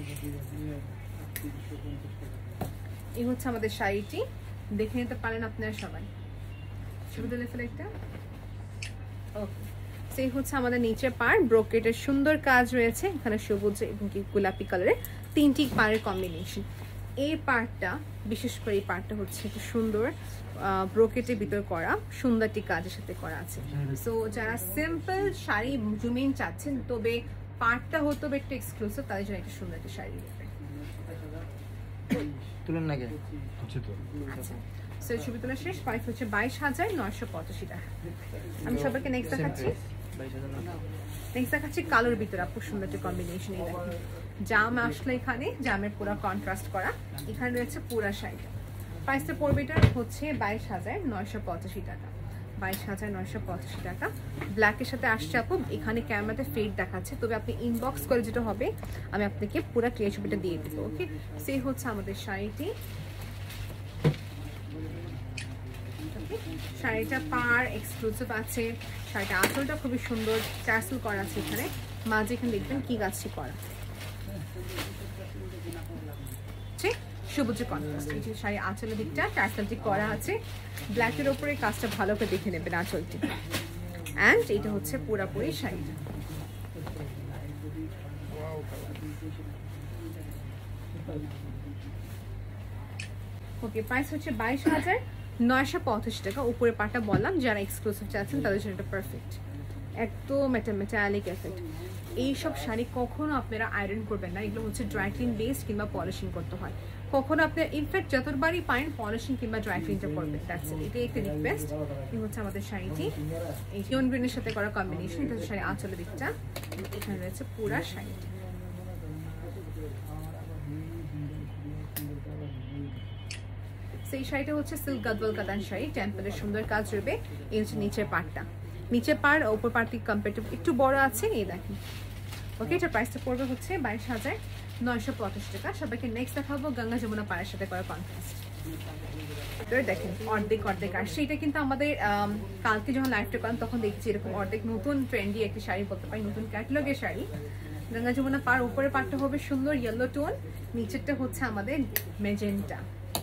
A: এই হচ্ছে আমাদের শাড়িটি, দেখে নিতে পারেন আপনারা সবাই। ছবি তুলে ফেলে একটা। ওকে, সেই হচ্ছে আমাদের নিচে পাড়, ব্রোকেটের সুন্দর কাজ রয়েছে এখানে, সবুজ এবং কি গোলাপি কালারের তিনটি পাড়ের কম্বিনেশন। এই পার্টটা, বিশেষ করে এই পার্টটা হচ্ছে একটু সুন্দর ব্রোকেটের ভিতর করা সুন্দরটি কাজের সাথে করা আছে। সো যারা সিম্পল শাড়ি জুমিন চাচ্ছেন, তবে পার্টটা হতো একটু এক্সক্লুসিভ, তাদের জন্য একটা সুন্দর একটা শাড়ি নেবে।
B: তুলুন নাকি হচ্ছে তো
A: আচ্ছা সো ছবি তোলা শেষ, প্রাইস হচ্ছে 22,985 টাকা। আমি সবাইকে নেক্সট দেখাচ্ছি। নেক্সট দেখাচ্ছি কালোর ভিতরে খুব সুন্দর একটা কম্বিনেশন। এই দেখুন জাম আসলে এখানে জামের পুরো কন্ট্রাস্ট করা, এখানে রয়েছে পুরা শাড়িটা। প্রাইসটা পড়বে এটা হচ্ছে 22,985 টাকা। 22,985 টাকা। ব্ল্যাকের সাথে আসছে আপু, এখানে ক্যামেরাতে ফেড দেখাচ্ছে, তবে আপনি ইনবক্স করে যেটা হবে আমি আপনাকে পুরো ক্লিয়ার ছবিটা দিয়ে দেবো। ওকে, সেই হচ্ছে আমাদের শাড়িটি। শাড়িটা পার এক্সক্লুসিভ আছে, শাড়িটা আঁচলটা খুবই সুন্দর টার্সেল করা আছে, এখানে মাঝে এখানে দেখবেন কি গাছটি করা সবুজের কন্ট্রাস্ট। এই যে শাড়ি আঁচলের দিকটা টার্সেলটি করা আছে, ব্ল্যাকের ওপরে কাজটা ভালো করে দেখে নেবেন আঁচলটি। অ্যান্ড এটা হচ্ছে পুরাপুরি শাড়িটা। ওকে, প্রাইস হচ্ছে 22,985 টাকা। উপরে পাটা বললাম, যারা এক্সক্লুসিভ চাচ্ছেন তাদের জন্য এটা পারফেক্ট, একদম মেটালিক এফেক্ট। এইসব শাড়ি কখনো আপনারা আয়রন করবেন না, এগুলো হচ্ছে ড্রাই ক্লিন বেসড কিংবা পলিশিং করতে হয়। কখনো আপনার ইনফ্যাক্ট যতবারই পারেন পলিশিং কিংবা ড্রাই ক্লিনটা করবেন, দ্যাটস ইট। এটাই একটা রিকোয়েস্ট। এই হচ্ছে আমাদের শাড়িটি, এই ইয়ন গ্রিনের সাথে করা কম্বিনেশন। এটা হচ্ছে শাড়ি আঁচলের দিকটা, এখানে রয়েছে পুরা শাড়িটা। সেই শাড়িটা হচ্ছে সিল্ক গাদওয়াল কাতান শাড়ি, টেম্পলের সুন্দর কাজ রয়েবে। এই হচ্ছে নিচের পাড়টা, নিচের পাড় ওপর পাড় থেকে কম্পারেটিভ একটু বড় আছে, এই দেখেন। ওকে, এটার প্রাইসটা পড়বে হচ্ছে 22,985 টাকা। সবাইকে নেক্সট দেখাবো গঙ্গা যমুনা পাড়ের সাথে করা কন্ট্রাস্ট। দেখেন অর্ধেক আসছে, এটা কিন্তু আমাদের কালকে যখন লাইভটা করেন তখন দেখছি এরকম অর্ধেক নতুন ট্রেন্ডি একটি শাড়ি বলতে পারি, নতুন ক্যাটালগের শাড়ি। গঙ্গা যমুনা পাড়, উপরের পাড়টা হবে সুন্দর ইয়েলো টোন, নিচেরটা হচ্ছে আমাদের মেজেন্টা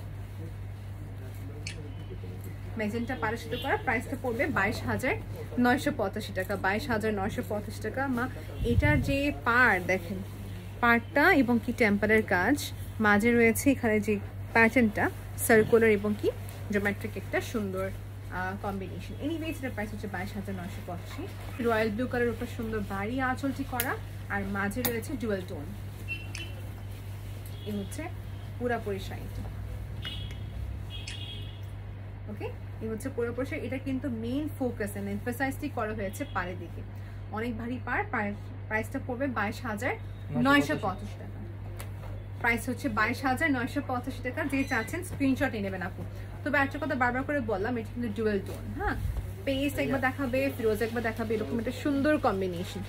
A: পাড়ের সাথে করা। প্রাইসটা পড়বে 22,985 টাকা। 22,985 টাকা। মা এটার যে পাড় দেখেন, পাড়টা এবং কি টেম্পারের কাজ, মাঝে রয়েছে এখানে যে প্যাটার্নটা সার্কুলার এবং কি জিওমেট্রিক একটা সুন্দর কম্বিনেশন। এনিওয়েজ এটার প্রাইস হচ্ছে 22,985। রয়্যাল ব্লু কালারের উপর সুন্দর ভারী আঁচলটি করা, আর মাঝে রয়েছে ডুয়াল টোন। এই হচ্ছে পুরাপুরি শাড়িটা। ওকে, এই হচ্ছে পুরোপুরি। এটা কিন্তু মেইন ফোকাস এন্ড এমফাসাইজটি করা হয়েছে পাড়ের দিকে, অনেক ভারী পাড়। প্রাইসটা পড়বে 22,985 টাকা। প্রাইস হচ্ছে 22,985 টাকা। যে চাচ্ছেন স্ক্রিনশট নিয়ে নেবেন আপু। তবে একটা কথা বারবার করে বললাম, এটা কিন্তু ডুয়াল টোন। হ্যাঁ, পেস্ট একবার দেখাবে, ফিরোজ একবার দেখাবে, এরকম একটা সুন্দর কম্বিনেশন।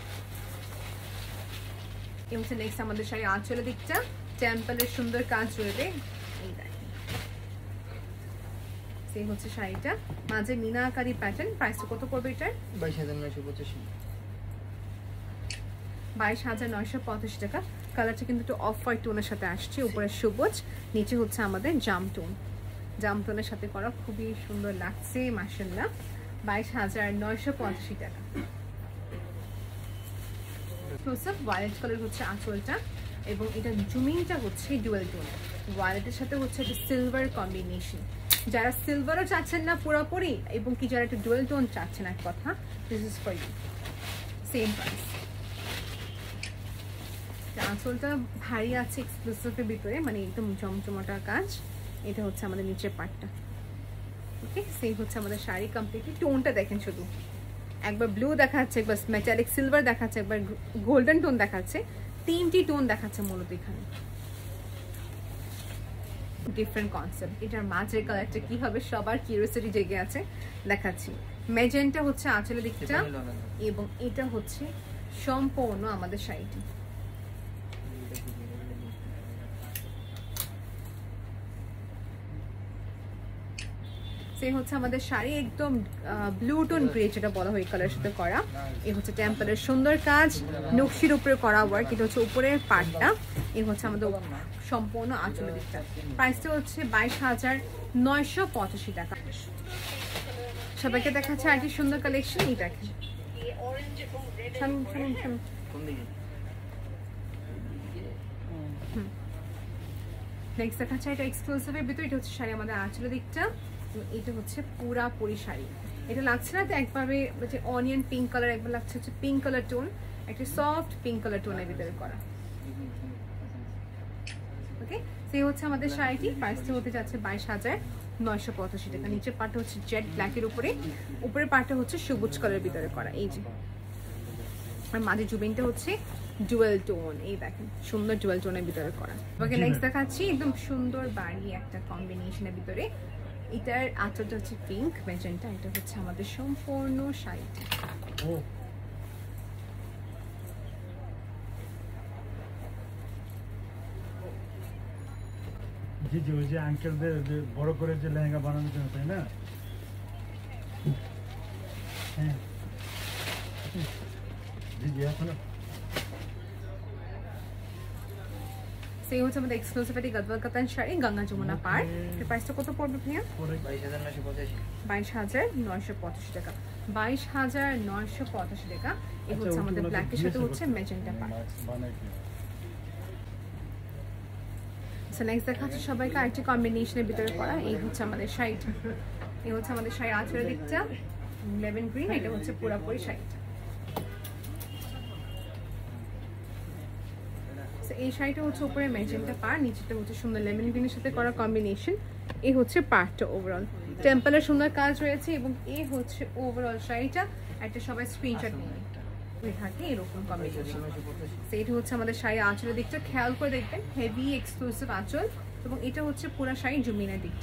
A: এই হচ্ছে নেক্সট আমাদের শাড়ি আঁচলের দিকটা, টেম্পলের সুন্দর কাজ রয়েছে। এই দেখেন, সেই হচ্ছে শাড়িটা, মাঝে মিনাকারি প্যাটার্ন। প্রাইসটা কত পড়বে এটার? 22,985 টাকা। কালারটা কিন্তু একটু অফ হোয়াইট টোনের সাথে আসছে, উপরে সবুজ, নিচে হচ্ছে আমাদের জাম টোনের সাথে করা, খুবই সুন্দর লাগছে মাশাআল্লাহ। 22,985 টাকা। এক্সক্লুসিভ ভায়োলেট কালার হচ্ছে আঁচলটা, এবং এটা জুমিংটা হচ্ছে ডুয়াল টোন, ভায়োলেটের সাথে হচ্ছে একটা সিলভার কম্বিনেশন। যারা সিলভারও চাচ্ছেন না পুরোপুরি, এবং কি যারা একটা ডুয়াল টোন চাচ্ছেন, এক কথা, this is for you. Same price. আঁচলটা ভারী আছে এক্সক্লুসিভের ভিতরে, মানে একদম চমচমাটা কাজ। এটা হচ্ছে আমাদের নিচের পার্টটা। ওকে, সেই হচ্ছে আমাদের শাড়ি কমপ্লিটলি। টোনটা দেখেন, শুধু একবার ব্লু দেখাচ্ছে, একবার মেটালিক সিলভার দেখাচ্ছে, একবার গোল্ডেন টোন দেখাচ্ছে, তিনটি টোন দেখাচ্ছে মূলত এখানে। Different concept. এটার মাঝের কালারটা কি হবে সবার কিউরিওসিটি জেগে আছে, দেখাচ্ছি। মেজেন্টা হচ্ছে আঁচলের দিকটা, এবং এটা হচ্ছে সম্পূর্ণ আমাদের শাড়িটি। সেই হচ্ছে আমাদের শাড়ি, একদম ব্লু টোন গ্রে যেটা বলা হয় কালারের সাথে করা। এই হচ্ছে টেম্পলের সুন্দর কাজ, নকশির উপরে করা ওয়ার্ক। এটা হচ্ছে উপরের পার্টটা। এই হচ্ছে আমাদের সম্পূর্ণ আঁচলের দিকটা। প্রাইসটা হচ্ছে 22,985 টাকা। সবাইকে দেখাচ্ছে আর কি সুন্দর কালেকশন। এই দেখেন, নেক্সট দেখাচ্ছে এটা এক্সক্লুসিভের ভিতরে। এটা হচ্ছে শাড়ি আমাদের আঁচলের দিকটা, এটা হচ্ছে পুরাপুরি শাড়ি। এটা লাগছে না তো একবারে অনিয়ন পিঙ্ক কালার, একবার লাগছে হচ্ছে পিঙ্ক কালার টোন, একটা সফট পিঙ্ক কালার টোনের ভিতরে করা। ওকে, সেই হচ্ছে আমাদের শাড়িটি, প্রাইসটা হতে যাচ্ছে 22,985 টাকা। নিচের পাটটা হচ্ছে জেড ব্ল্যাকের উপরে, উপরের পাটটা হচ্ছে সবুজ কালারের ভিতরে করা, এই যে, আর মাঝে জুবিনটা হচ্ছে ডুয়েল টোন, এই দেখেন সুন্দর ডুয়েল টোনের ভিতরে করা। ওকে, নেক্সট দেখাচ্ছি একদম সুন্দর বাড়ি একটা কম্বিনেশনের ভিতরে, এটার আঁচলটা হচ্ছে পিঙ্ক ম্যাজেন্টা, এটা হচ্ছে আমাদের সম্পূর্ণ শাড়িটা।
C: জি জি, ওই যে আঙ্কেলদের বড় করে যে লেহেঙ্গা বানানোর জন্য, তাই না? হ্যাঁ জি জি, এখনো
A: সেই হচ্ছে আমাদের এক্সক্লুসিভ একটি গাদওয়াল কাতান শাড়ি, গঙ্গা যমুনা পার। এর প্রাইসটা কত পড়বে ভাইয়া? 22,985 টাকা। 22,985 টাকা। এই হচ্ছে আমাদের ব্ল্যাকের সাথে হচ্ছে ম্যাজেন্টা পার। সো নেক্সট দেখাচ্ছি সবাইকে আরেকটি কম্বিনেশনের ভিতরে করা, এই হচ্ছে আমাদের শাড়িটা। এই হচ্ছে আমাদের শাড়ি আঁচলের দিকটা লেমন গ্রিন, এটা হচ্ছে পুরোপুরি শাড়িটা। এই শাড়িটা হচ্ছে উপরে ম্যাজেন্টা পার, নিচেটা হচ্ছে সুন্দর লেমন গ্রিনের সাথে করা কম্বিনেশন। এই হচ্ছে পার্টটা ওভারঅল, টেম্পলের সুন্দর কাজ রয়েছে এবং এই হচ্ছে ওভারঅল শাড়িটা। একটা সবাই স্ক্রিনশট নিয়ে থাকে এরকম কম্বিনেশন। এইটা হচ্ছে আমাদের শাড়ি আঁচলের দিকটা, খেয়াল করে দেখবেন হেভি এক্সক্লুসিভ আঁচল, এবং এটা হচ্ছে পুরো শাড়ি জুমিনের দিকটা।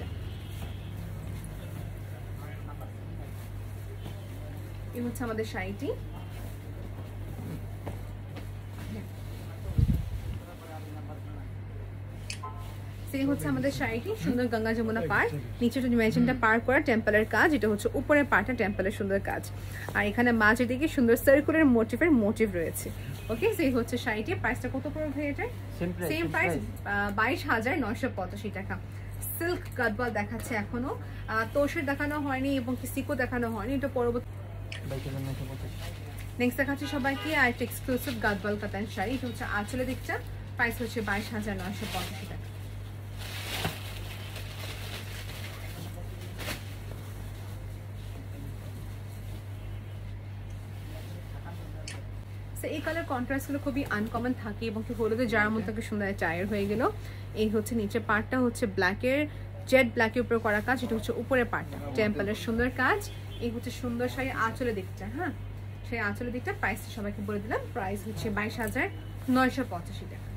A: এই হচ্ছে আমাদের শাড়িটি। সেই হচ্ছে আমাদের শাড়িটি, সুন্দর গঙ্গা যমুনা পার, নিচে ম্যাজেন্টা পার করা টেম্পলের কাজ, এটা হচ্ছে উপরের পার্টটা টেম্পলের সুন্দর কাজ, আর এখানে মাঝের দিকে সুন্দর সার্কুলার মোটিভ রয়েছে। ওকে, সেই হচ্ছে শাড়িটি। প্রাইসটা কত পড়বে ভাই এটা? সেম প্রাইস 22,985 টাকা। সিল্ক গাদওয়াল দেখাচ্ছে এখনো, তোষের দেখানো হয়নি এবং সিকো দেখানো হয়নি, এটা পরবর্তী। নেক্সট দেখাচ্ছি সবাইকে আর একটা এক্সক্লুসিভ গাদওয়াল কাতান শাড়ি, এটা হচ্ছে আঁচলের দিকটা, প্রাইস হচ্ছে 22,985 টাকা। এই কালার কন্ট্রাস্টগুলো খুবই আনকমন থাকে এবং কি হলুদে যার মতো সুন্দর টায়ার হয়ে গেল। এই হচ্ছে নিচের পার্টটা হচ্ছে ব্ল্যাকের, জেড ব্ল্যাকের উপরে করা কাজ, এটা হচ্ছে উপরের পার্টটা টেম্পলের সুন্দর কাজ। এই হচ্ছে সুন্দর শাড়ি আঁচলের দিকটা, হ্যাঁ সেই আঁচলের দিকটা। প্রাইসটা সবাইকে বলে দিলাম, প্রাইস হচ্ছে 22,985 টাকা।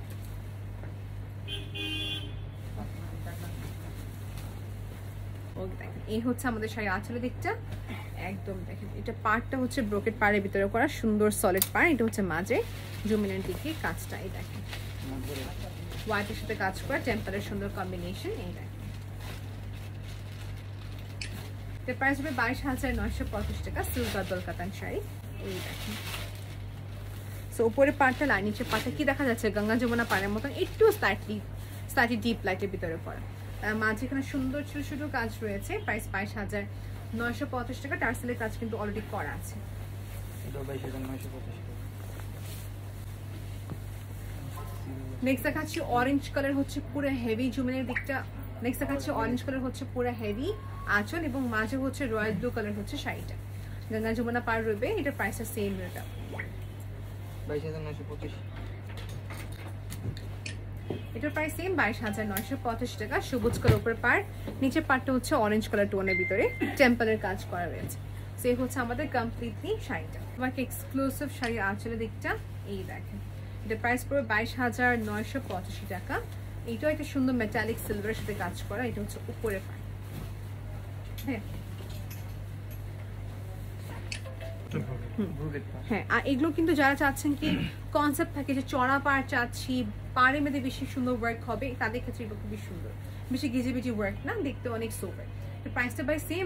A: এই হচ্ছে আমাদের শাড়ি আঁচলের দিকটা, একদম দেখেন এটা পার্টটা হচ্ছে ব্রোকেট পাড়ের ভিতরে করা সুন্দর সলিড পাড়, এটা হচ্ছে মাঝে জুমিনের দিকে কাজটা, এই দেখেন হোয়াইটের সাথে কাজ করা টেম্পলের সুন্দর কম্বিনেশন। এই দেখেন এর প্রাইস হবে 22,985 টাকা, সিল্ক গাদওয়াল কাতান শাড়ি। এই দেখেন সো উপরে পাড়টা লাইন, নিচে পাড়টা কি দেখা যাচ্ছে গঙ্গা যমুনা পাড়ের মতন, একটু স্লাইটলি ডিপ লাইটের ভিতরে করা, মাঝে এখানে সুন্দর ছোট ছোট কাজ রয়েছে। প্রাইস 22,985 টাকা। টার্সেলের কাজ কিন্তু অলরেডি করা আছে। নেক্সট দেখাচ্ছি অরেঞ্জ কালার, হচ্ছে পুরো হেভি জুমিনের দিকটা। নেক্সট দেখাচ্ছি অরেঞ্জ কালার, হচ্ছে পুরো হেভি আঁচল এবং মাঝে হচ্ছে রয়্যাল ব্লু কালার হচ্ছে শাড়িটা, গঙ্গা যমুনা পার রয়েবে। এটা প্রাইসটা সেম রেটটা
B: 22,925।
A: এটার প্রাইস সেম 22,985 টাকা। সবুজ কালার উপরে পার, নিচের পার্টটা হচ্ছে অরেঞ্জ কালার টোনের ভিতরে টেম্পলের কাজ করা রয়েছে। সেই হচ্ছে আমাদের কমপ্লিটলি শাড়িটা। তোমাকে এক্সক্লুসিভ শাড়ি আঁচলের দিকটা, এই দেখেন এটার প্রাইস পড়বে 22,985 টাকা। এইটাও একটা সুন্দর মেটালিক সিলভারের সাথে কাজ করা, এটা হচ্ছে উপরে পার। হ্যাঁ হ্যাঁ, আর এগুলো কিন্তু যারা চাচ্ছেন কি কনসেপ্ট থাকে যে চড়া পাড় চাচ্ছি, পাড়ের মধ্যে বেশি সুন্দর ওয়ার্ক হবে, তাদের ক্ষেত্রে এগুলো খুবই সুন্দর, বেশি গিজিবিজি ওয়ার্ক না, দেখতে অনেক সোবার। প্রাইসটা বাই সেম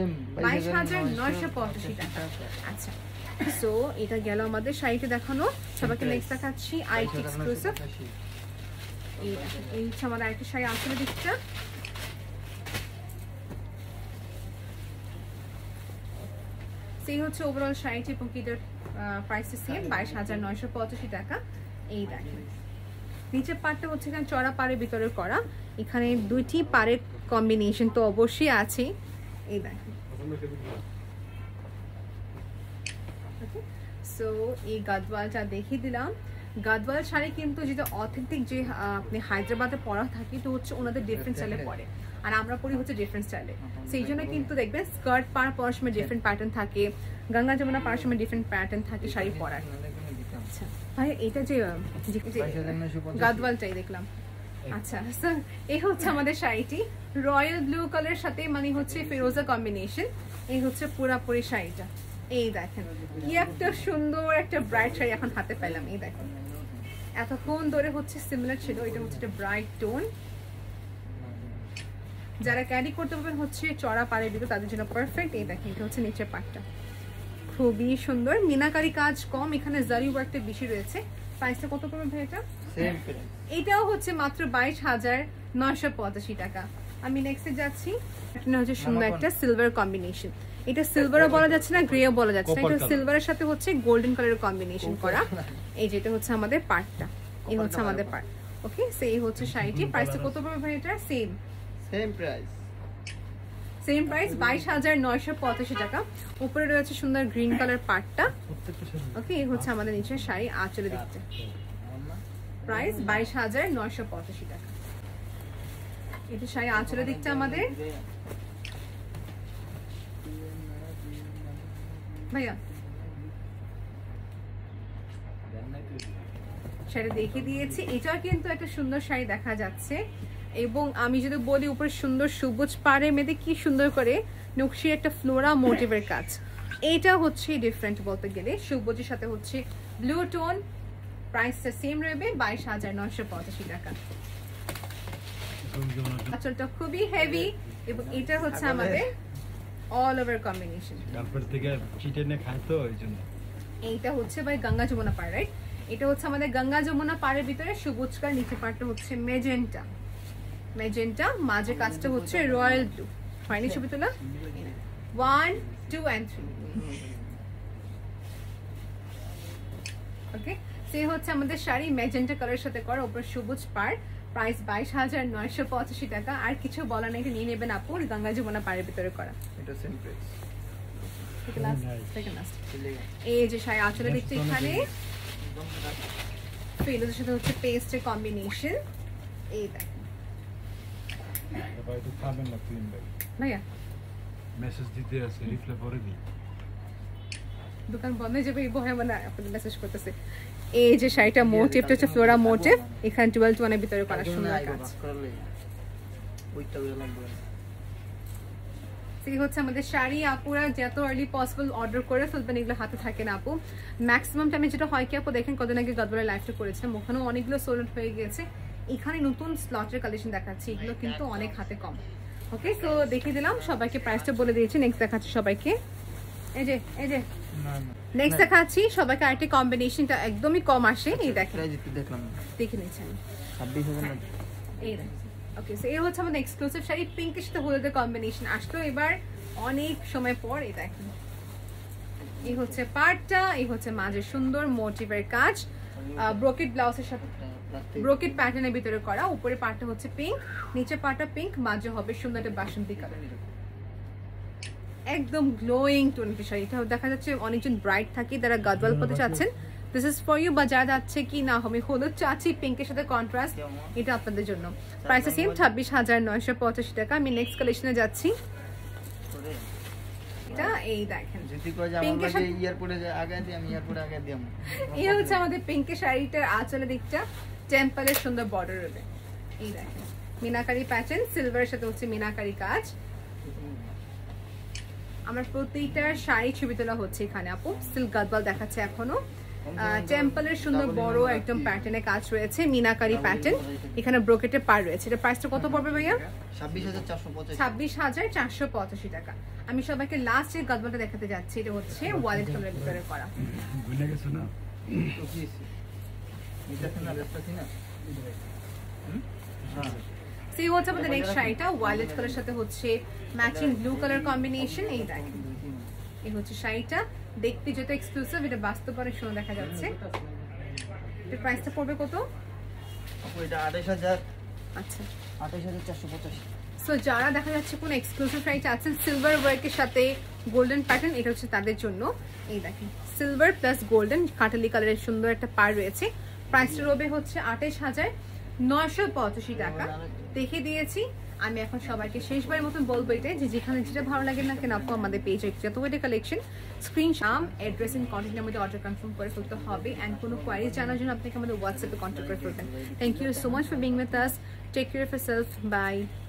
A: 22,985 টাকা। আচ্ছা, সো এটা গেল আমাদের শাড়িটা দেখানো। সবাইকে নেক্সট দেখাচ্ছি আইটি এক্সক্লুসিভ। এই হচ্ছে আমাদের আরেকটা শাড়ি আসলে দিকটা। সেই হচ্ছে ওভারঅল শাড়িটি এবং এটার প্রাইস সেম 22,985 টাকা। এই দেখেন নিচের পাড়টা হচ্ছে এখানে চড়া পাড়ের ভিতরে করা, এখানে দুইটি পাড়ের কম্বিনেশন তো অবশ্যই আছে। এই দেখেন সো এই গাদওয়ালটা দেখিয়ে দিলাম। গাদওয়াল শাড়ি কিন্তু যেটা অথেন্টিক যে আপনি হায়দ্রাবাদে পরা থাকে তো হচ্ছে ওনাদের ডিফারেন্ট স্টাইলে পরে, আর আমরা পরি হচ্ছে ডিফারেন্ট স্টাইলে। সেই জন্য কিন্তু দেখবেন স্কার্ট পরার সময় ডিফারেন্ট প্যাটার্ন থাকে, গঙ্গা যমুনা পরার সময় ডিফারেন্ট প্যাটার্ন থাকে শাড়ি পরার। আচ্ছা ভাই এটা যে গাদওয়ালটাই দেখলাম। আচ্ছা স্যার এই হচ্ছে আমাদের শাড়িটি রয়্যাল ব্লু কালারের সাথে মানে হচ্ছে ফিরোজা কম্বিনেশন। এই হচ্ছে পুরাপুরি শাড়িটা, এই দেখেন কি একটা সুন্দর একটা ব্রাইট শাড়ি এখন হাতে পেলাম। এই দেখেন এতক্ষণ ধরে হচ্ছে সিমিলার ছিল, এটা হচ্ছে একটা ব্রাইট টোন। যারা ক্যারি করতে পারবেন হচ্ছে চড়া পাড়ের ভিতর তাদের জন্য পারফেক্ট। এই দেখেন এটা হচ্ছে নিচের পাটটা, খুবই সুন্দর মিনাকারি কাজ কম, এখানে জারি ওয়ার্কটা বেশি রয়েছে। প্রাইসটা কত পড়বে ভাই এটা? এটাও হচ্ছে মাত্র 22,985 টাকা। আমি নেক্সটে যাচ্ছি, এটা হচ্ছে সুন্দর একটা সিলভার কম্বিনেশন। এটা সিলভারও বলা যাচ্ছে না, গ্রেও বলা যাচ্ছে না, এটা সিলভারের সাথে হচ্ছে গোল্ডেন কালারের কম্বিনেশন করা। এই যেটা হচ্ছে আমাদের পার্টটা, এই হচ্ছে আমাদের পার্ট। ওকে সেই হচ্ছে শাড়িটি। প্রাইসটা কত পড়বে ভাই এটা? সেম প্রাইস 22,985 টাকা। উপরে রয়েছে সুন্দর গ্রিন কালার পাটটা। ওকে এই হচ্ছে আমাদের নিচের শাড়ি আঁচলে দিচ্ছে, প্রাইস 22,985 টাকা। এটা শাড়ি আঁচলে দিচ্ছে আমাদের ভাইয়া। শাড়ি দেখিয়ে দিয়েছি, এটাও কিন্তু একটা সুন্দর শাড়ি দেখা যাচ্ছে। এবং আমি যদি বলি উপরে সুন্দর সবুজ পাড়ের মেয়েদে কি সুন্দর করে নকশির একটা ফ্লোরা মোটিভের কাজ, এইটা হচ্ছে ডিফারেন্ট বলতে গেলে। সবুজের সাথে হচ্ছে ব্লু টোন, প্রাইসটা সেম রয়েছে 22,985 টাকা। আঁচলটা খুবই হেভি এবং এটা হচ্ছে আমাদের অল ওভার কম্বিনেশন।
C: তারপর থেকে চিটেনে খায় তো এইজন্য।
A: এইটা হচ্ছে ভাই গঙ্গা যমুনা পাড়, রাইট? এটা হচ্ছে আমাদের গঙ্গা যমুনা পাড়ের ভিতরে সবুজ কালার, নিচে পাড়টা হচ্ছে মেজেন্টা, মাঝে কাজটা হচ্ছে রয়্যাল ব্লু। হয়নি ছবি তোলা? 1, 2 and 3। ওকে সে হচ্ছে আমাদের শাড়ি ম্যাজেন্টা কালারের সাথে করা, উপর সবুজ পাড়, প্রাইস 22,985 টাকা। আর কিছু বলা নেই, নিয়ে নেবেন আপু, গঙ্গা যমুনা পাড়ের ভিতরে করা।
B: এটা সেম প্রাইস।
A: এই যে শাড়ি আঁচলে দেখতে এখানে ফিরোজের সাথে হচ্ছে পেস্টের কম্বিনেশন। এই দেখেন ভাইয়া
C: মেসেজ দিতে আছে, রিপ্লাই পরে দিই।
A: দোকান বন্ধ হয়ে যাবে এই বহে মানে আপনাদের মেসেজ করতেছে। এই যে শাড়িটা মোটিভটা হচ্ছে ফ্লোরা মোটিভ, এখানে 12 এর ভিতরে করা সুন্দর কাজ। এই হচ্ছে আমাদের শাড়ি। আপুরা যত আর্লি পসিবল অর্ডার করে ফেলবেন, এগুলো হাতে থাকে না আপু। ম্যাক্সিমাম টাইমে যেটা হয় কি আপু দেখেন, কদিন আগে গাদওয়ালের লাইভটা করেছিলাম, ওখানেও অনেকগুলো সোল্ড আউট হয়ে গিয়েছে। এখানে নতুন স্লটের কালেকশন দেখাচ্ছি, এগুলো কিন্তু অনেক হাতে কম। ওকে সো দেখিয়ে দিলাম, সবাইকে প্রাইসটা বলে দিয়েছি। নেক্সট দেখাচ্ছি সবাইকে, এই যে নেক্সট দেখাচ্ছি সবাইকে আরেকটি কম্বিনেশনটা একদমই কম আসে। এই দেখেন দেখে নিচ্ছেন 26,000। এই দেখেন ওকে সো এই হচ্ছে আমাদের এক্সক্লুসিভ শাড়ি, পিঙ্কের সাথে হলুদের কম্বিনেশন আসলো এবার অনেক সময় পর। এই দেখেন এই হচ্ছে পার্টটা, এই হচ্ছে মাঝে সুন্দর মোটিভের কাজ, ব্রোকেট ব্লাউজের সাথে ব্রোকেট প্যাটার্নের ভিতরে করা। উপরে পার্টটা হচ্ছে পিঙ্ক, নিচে পার্টটা পিঙ্ক, মাঝে হবে সুন্দর একটা বাসন্তী কালার, একদম গ্লোয়িং টোন শাড়ি। এটা দেখা যাচ্ছে অনেকজন ব্রাইট থাকে, যারা গাদওয়াল করতে চাচ্ছেন দিস ইজ ফর ইউ, বা যারা যাচ্ছে কি না হবে হলুদ চাচ্ছি পিঙ্কের সাথে কন্ট্রাস্ট, এটা আপনাদের জন্য। প্রাইস সেম 26,985 টাকা। আমি নেক্সট কালেকশনে যাচ্ছি, এটা এই দেখেন পিঙ্কের সাথে এই হচ্ছে আমাদের পিঙ্কের শাড়িটার আঁচলের দিকটা টেম্পলের সুন্দর বর্ডার রয়েছে। এই দেখেন মিনাকারি প্যাটার্ন, সিলভারের সাথে হচ্ছে মিনাকারি কাজ। আমার প্রতিটা শাড়ি ছবি তোলা হচ্ছে এখানে আপু, সিল্ক গাদওয়াল দেখাচ্ছে এখনো। টেম্পলের সুন্দর বড় একদম প্যাটার্নে কাজ রয়েছে, মিনাকারি প্যাটার্ন, এখানে ব্রোকেটের পার রয়েছে। এটা প্রাইসটা কত পড়বে ভাইয়া? 26,485 টাকা। আমি সবাইকে লাস্ট যে গাদওয়ালটা দেখাতে যাচ্ছি, এটা হচ্ছে ওয়ালেট কালারের ভিতরে করা। সেই হচ্ছে আমাদের নেক্সট শাড়িটা, ওয়ালেট কালারের সাথে হচ্ছে ম্যাচিং ব্লু কালার কম্বিনেশন। এই দেখেন এই হচ্ছে শাড়িটা, দেখতে যত এক্সক্লুসিভ, এটা বাস্তবে সুন্দর দেখা যাচ্ছে। এর প্রাইসটা পড়বে কত?
B: এটা 28,000।
A: আচ্ছা
B: 28,485।
A: সো যারা দেখা যাচ্ছে কোনো এক্সক্লুসিভ শাড়ি চাচ্ছেন সিলভার ওয়ার্কের সাথে গোল্ডেন প্যাটার্ন, এটা হচ্ছে তাদের জন্য। এই দেখেন সিলভার প্লাস গোল্ডেন কাটালি কালারের সুন্দর একটা পার রয়েছে, প্রাইসটা রবে হচ্ছে 28,985 টাকা দেখে দিয়েছি আমি। এখন সবাইকে শেষবারের মতন বলবো এটাই যে যেখানে যেটা ভালো লাগে না কেন আপু আমাদের পেজে যত ওইটা collection screenshot address and contact নাম্বারে অর্ডার কনফার্ম করে ফেলতে হবে অ্যান্ড কোনো কোয়ারিজ জানার জন্য আপনাকে আমাদের হোয়াটসঅ্যাপে কন্ট্যাক্ট করে ফেলবেন। Thank you so much for being with us, take care of yourself, by.